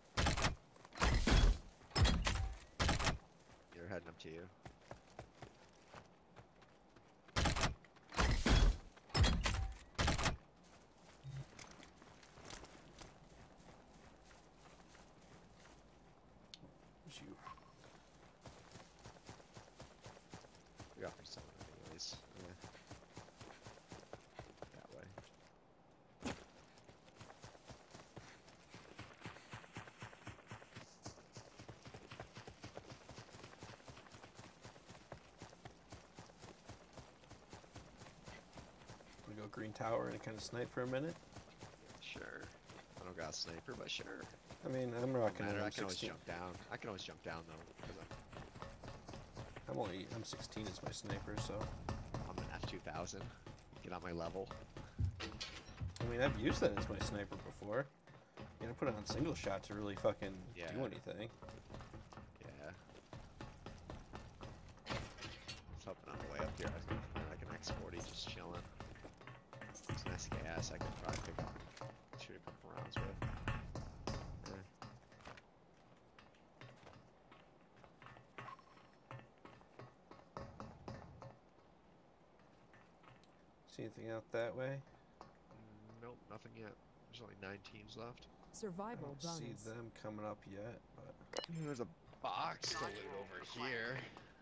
They're heading up to you. Where's you? We got for someone anyways. Yeah. That way. We go green tower and kind of snipe for a minute. Sure. I don't got a sniper, but sure. I mean, I'm rocking Matter, an I can always M sixteen. jump down. I can always jump down though, because I'm only M sixteen is my sniper, so. I'm an F two thousand. Get on my level. I mean, I've used that as my sniper before. You know, put it on single shot to really fucking do Yeah. anything. Yeah. here, I think like an X forty just chilling. It's nice gas. I could probably pick up, shoot a couple rounds with. Eh. See anything out that way? Mm, nope, nothing yet. There's only nine teams left. I Survival don't see bonus. them coming up yet, but There's a box to loot over here.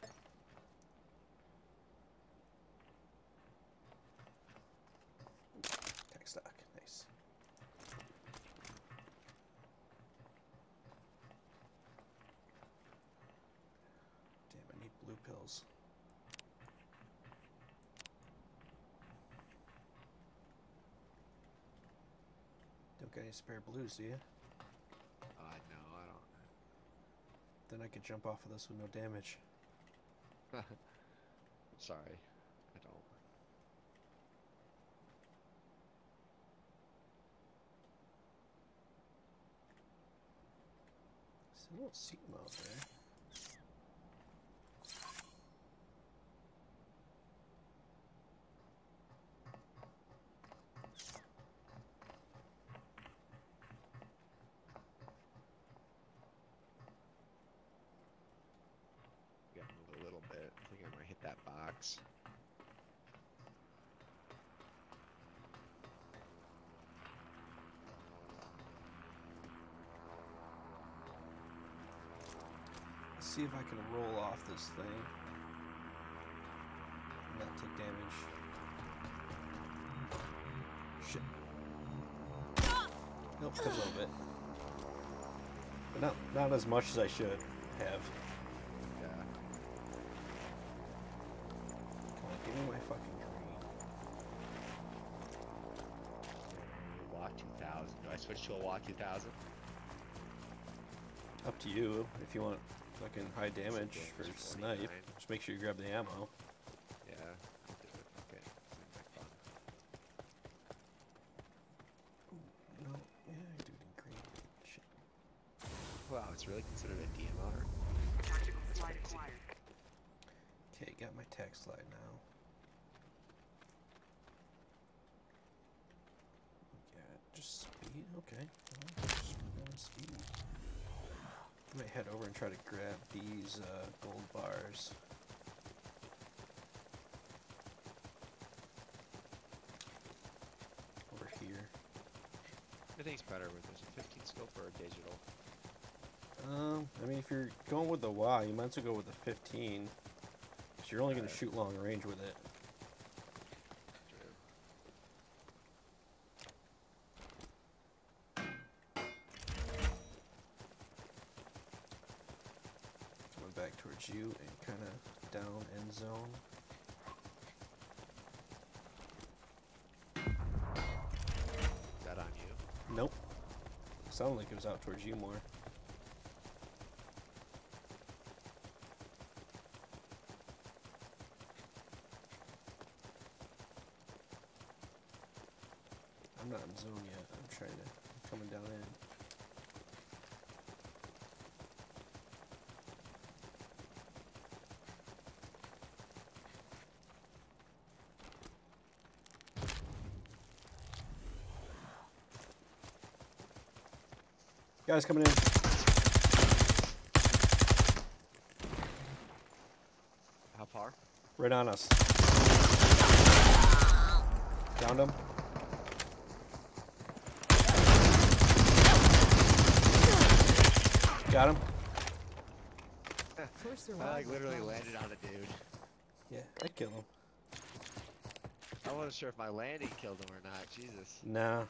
tech stock, nice. Damn, I need blue pills. Don't got any spare blues, do you? Uh, no, I Then I could jump off of this with no damage. don't. Sorry, I don't. So I don't see them out there. Got to move a little bit. I think I might hit that box. Let's see if I can roll off this thing and not take damage. Shit. Nope, a little bit. But not, not as much as I should have. Yeah. Come on, give me my fucking green. Walk two thousand. Do I switch to a walk two thousand? Up to you if you want fucking high damage for damage, snipe. forty-nine. Just make sure you grab the ammo. Yeah. I'll do it. Okay. Seems like fun. No, yeah, I do need green. Shit. Wow, it's really considered a D M R. Tactical That's slide crazy. acquired. Okay, got my tax slide now. Yeah, just speed. Okay, well, just work on speed. I might head over and try to grab these uh, gold bars. Over here. I think it's better with this fifteen scope or a digital. Um, I mean, if you're going with the Y, you might as well go with the fifteen. Because you're only going to Right. shoot long range with it. True. Coming back towards you and kind of down end zone. Is that on you? Nope. Sounded like it was out towards you more. I'm not in zone yet. I'm trying to. I'm coming down in. Guys coming in. How far? Right on us. Downed him. Got him. First I survival like literally bonus. landed on a dude. Yeah, I killed him. I wasn't sure if my landing killed him or not. Jesus. Nah.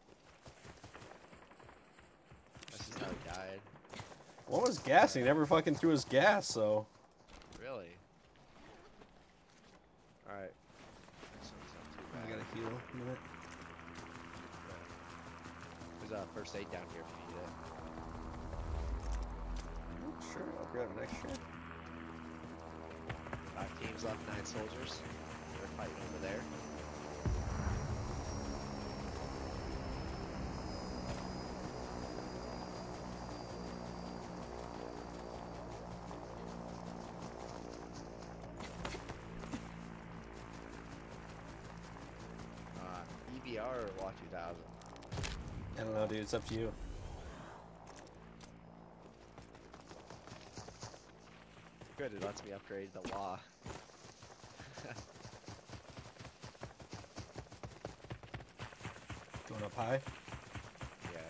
That's just how he died. One was gassing. He never fucking threw his gas, so. Really? Alright. So it's not too I bad. gotta heal a minute. There's a first aid down here if you need it. Sure, I'll grab an extra. Five teams left, nine soldiers. They're fighting over there. R or W A two thousand? I don't know, dude. It's up to you. Good, it lets me upgrade the W A. Going up high. Yeah.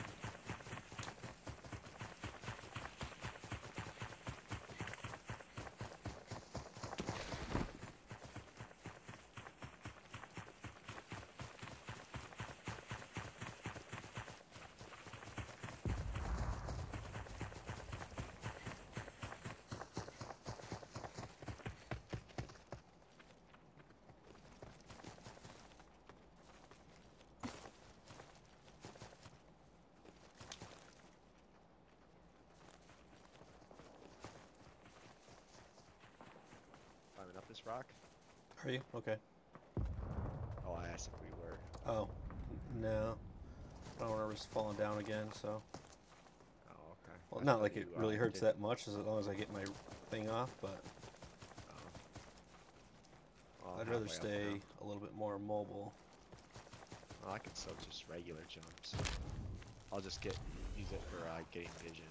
Climbing up this rock? Are you? Okay. Oh, I asked if we were. Oh, n- no. I don't want to risk falling down again, so. Oh, okay. Well, I not thought like it you, uh, really hurts did- that much as long as I get my thing off, but Oh. Well, I'd halfway rather up stay now. a little bit more mobile. Well, I can still just regular jumps. I'll just get use it for uh, getting vision.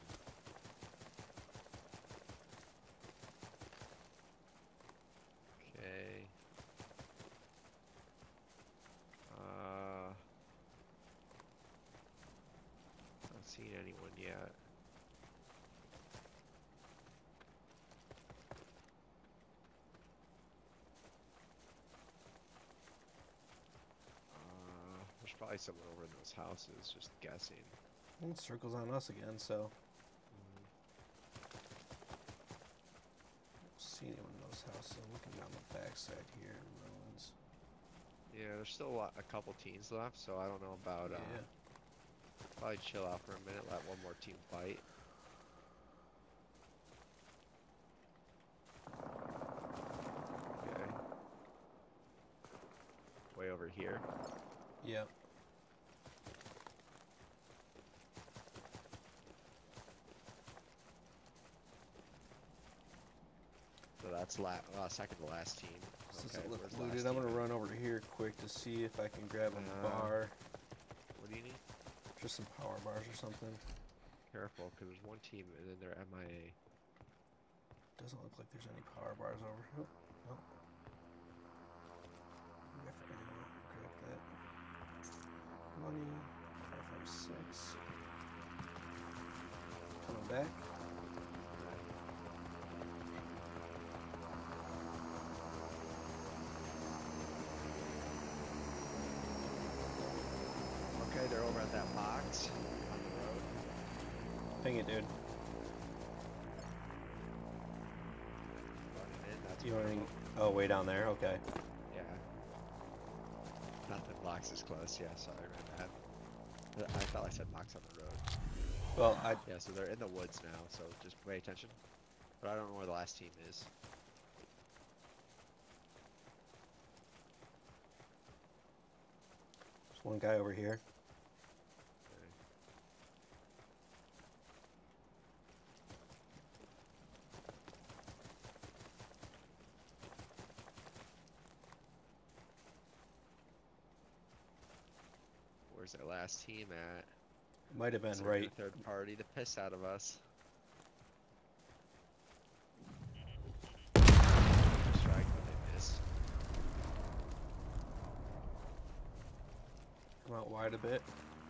Okay. Uh, not seen anyone yet. Uh, there's probably someone over in those houses, just guessing. Well, it circles on us again, so. Don't see anyone in those houses. I'm looking down the backside here, ruins. Yeah, there's still a, lot, a couple teams left, so I don't know about. Uh, Yeah. Probably chill out for a minute, let one more team fight. Okay. Way over here. Yep. So that's la uh, second to last team. Since Okay, it looked where's the looted, last I'm team gonna at? run over here quick to see if I can grab a Uh, bar, What do you need? just some power bars or something. Careful, because there's one team and then they're M I A. Doesn't look like there's any power bars over. Oh, no. Grab that. Money. Five five six. Coming back. Okay, they're over at that box on the road. Ping it, dude. Running in, that's You one of running? them. Oh, way down there. Okay. Yeah. Not that box is close, yeah, sorry, my bad. Th- I thought I said box on the road. Well, I Yeah, so they're in the woods now, so just pay attention. But I don't know where the last team is. there's one guy over here. Okay. Where's their last team at? Might have been Is there right. a third party to piss out of us. Strike, but they missed. Come out wide a bit.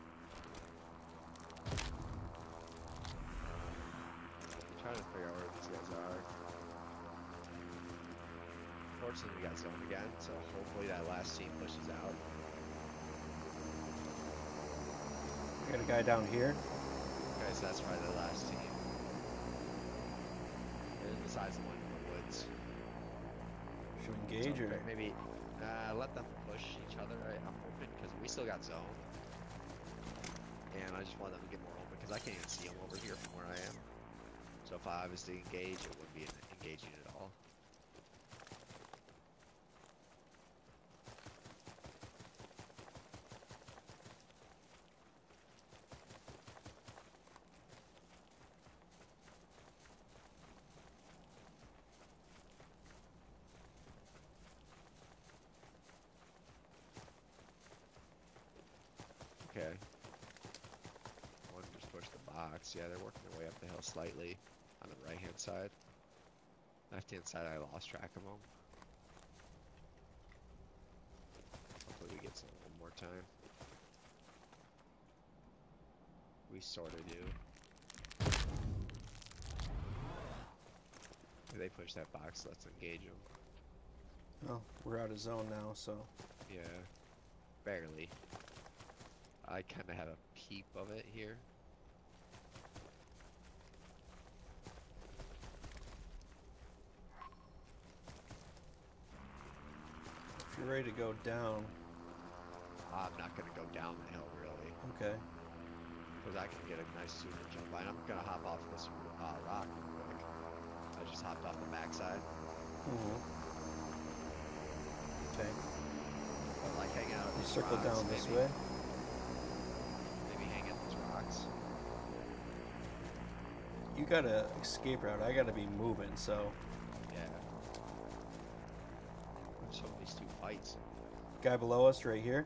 I'm trying to figure out where these guys are. Fortunately, we got zone again, so hopefully that last team pushes out. I got a guy down here. Okay, so that's probably the last team. And besides the one in the woods. Should we engage So, or? okay, maybe uh, let them push each other. I, I'm hoping because we still got zone, and I just want them to get more open because I can't even see them over here from where I am. So if I was to engage, it wouldn't be engaging at all. box. Yeah, they're working their way up the hill slightly on the right-hand side. Left-hand side, I lost track of them. Hopefully we get some one more time. We sort of do. If they push that box, let's engage them. Well, we're out of zone now, so. Yeah, barely. I kind of have a peep of it here. If you're ready to go down. I'm not going to go down the hill, really. Okay. Because I can get a nice super jump line. I'm going to hop off this uh, rock real quick. I just hopped off the backside. Mm-hmm. Okay. I like hanging out at You these circle rocks, down this maybe. way. Maybe hang at these rocks. You got a escape route. I got to be moving, so. Yeah. I'm just hoping these two fights. Guy below us right here.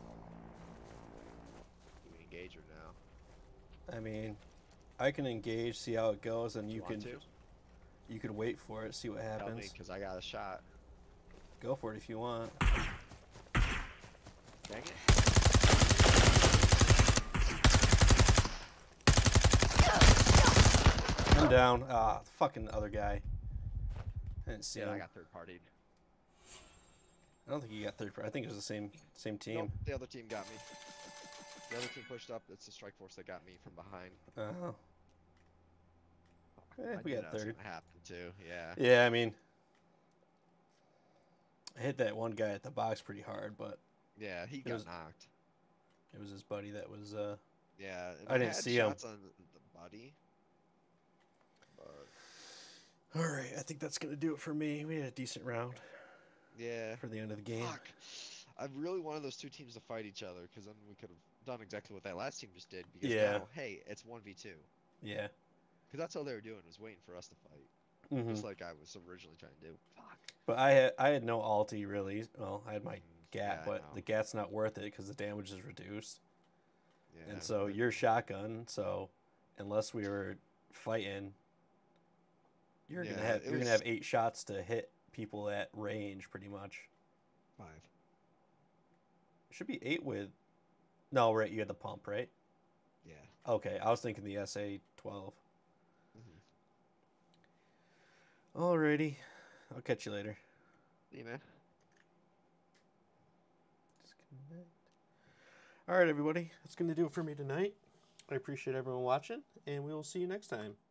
Do we engage her now? I mean, I can engage, see how it goes, and you, you can want to? you could wait for it, see what Tell me, happens. because I got a shot. Go for it if you want. Dang it. I'm down. Ah, the fucking other guy. I didn't see Yeah, him. I got third partied. I don't think he got third. I think it was the same same team. Nope, the other team got me. The other team pushed up. It's the strike force that got me from behind. Oh. Eh, I we knew got that was third. gonna happen too. Yeah. Yeah, I mean, I hit that one guy at the box pretty hard, but Yeah, he It got was- knocked. it was his buddy that was. uh Yeah. and I didn't had see him. shots on the buddy. But All right, I think that's gonna do it for me. We had a decent round yeah. for the end of the game. Fuck. I really wanted those two teams to fight each other because then we could have done exactly what that last team just did. Because Yeah. now, hey, it's one v two. Yeah. Because that's all they were doing was waiting for us to fight. hmm Just like I was originally trying to do. Fuck. But I had I had no ulti really. Well, I had my Mm, gat, yeah, I but know. the gat's not worth it because the damage is reduced. Yeah. And so but- you're shotgun. So unless we were fighting, you're gonna Yeah, have it you're gonna was- have eight shots to hit people at range, pretty much. Five. Should be eight with. No, right. You had the pump, right? Yeah. Okay, I was thinking the S A twelve. Mhm. Alrighty, I'll catch you later. See you, man. Disconnect. All right, everybody. That's going to do it for me tonight. I appreciate everyone watching, and we will see you next time.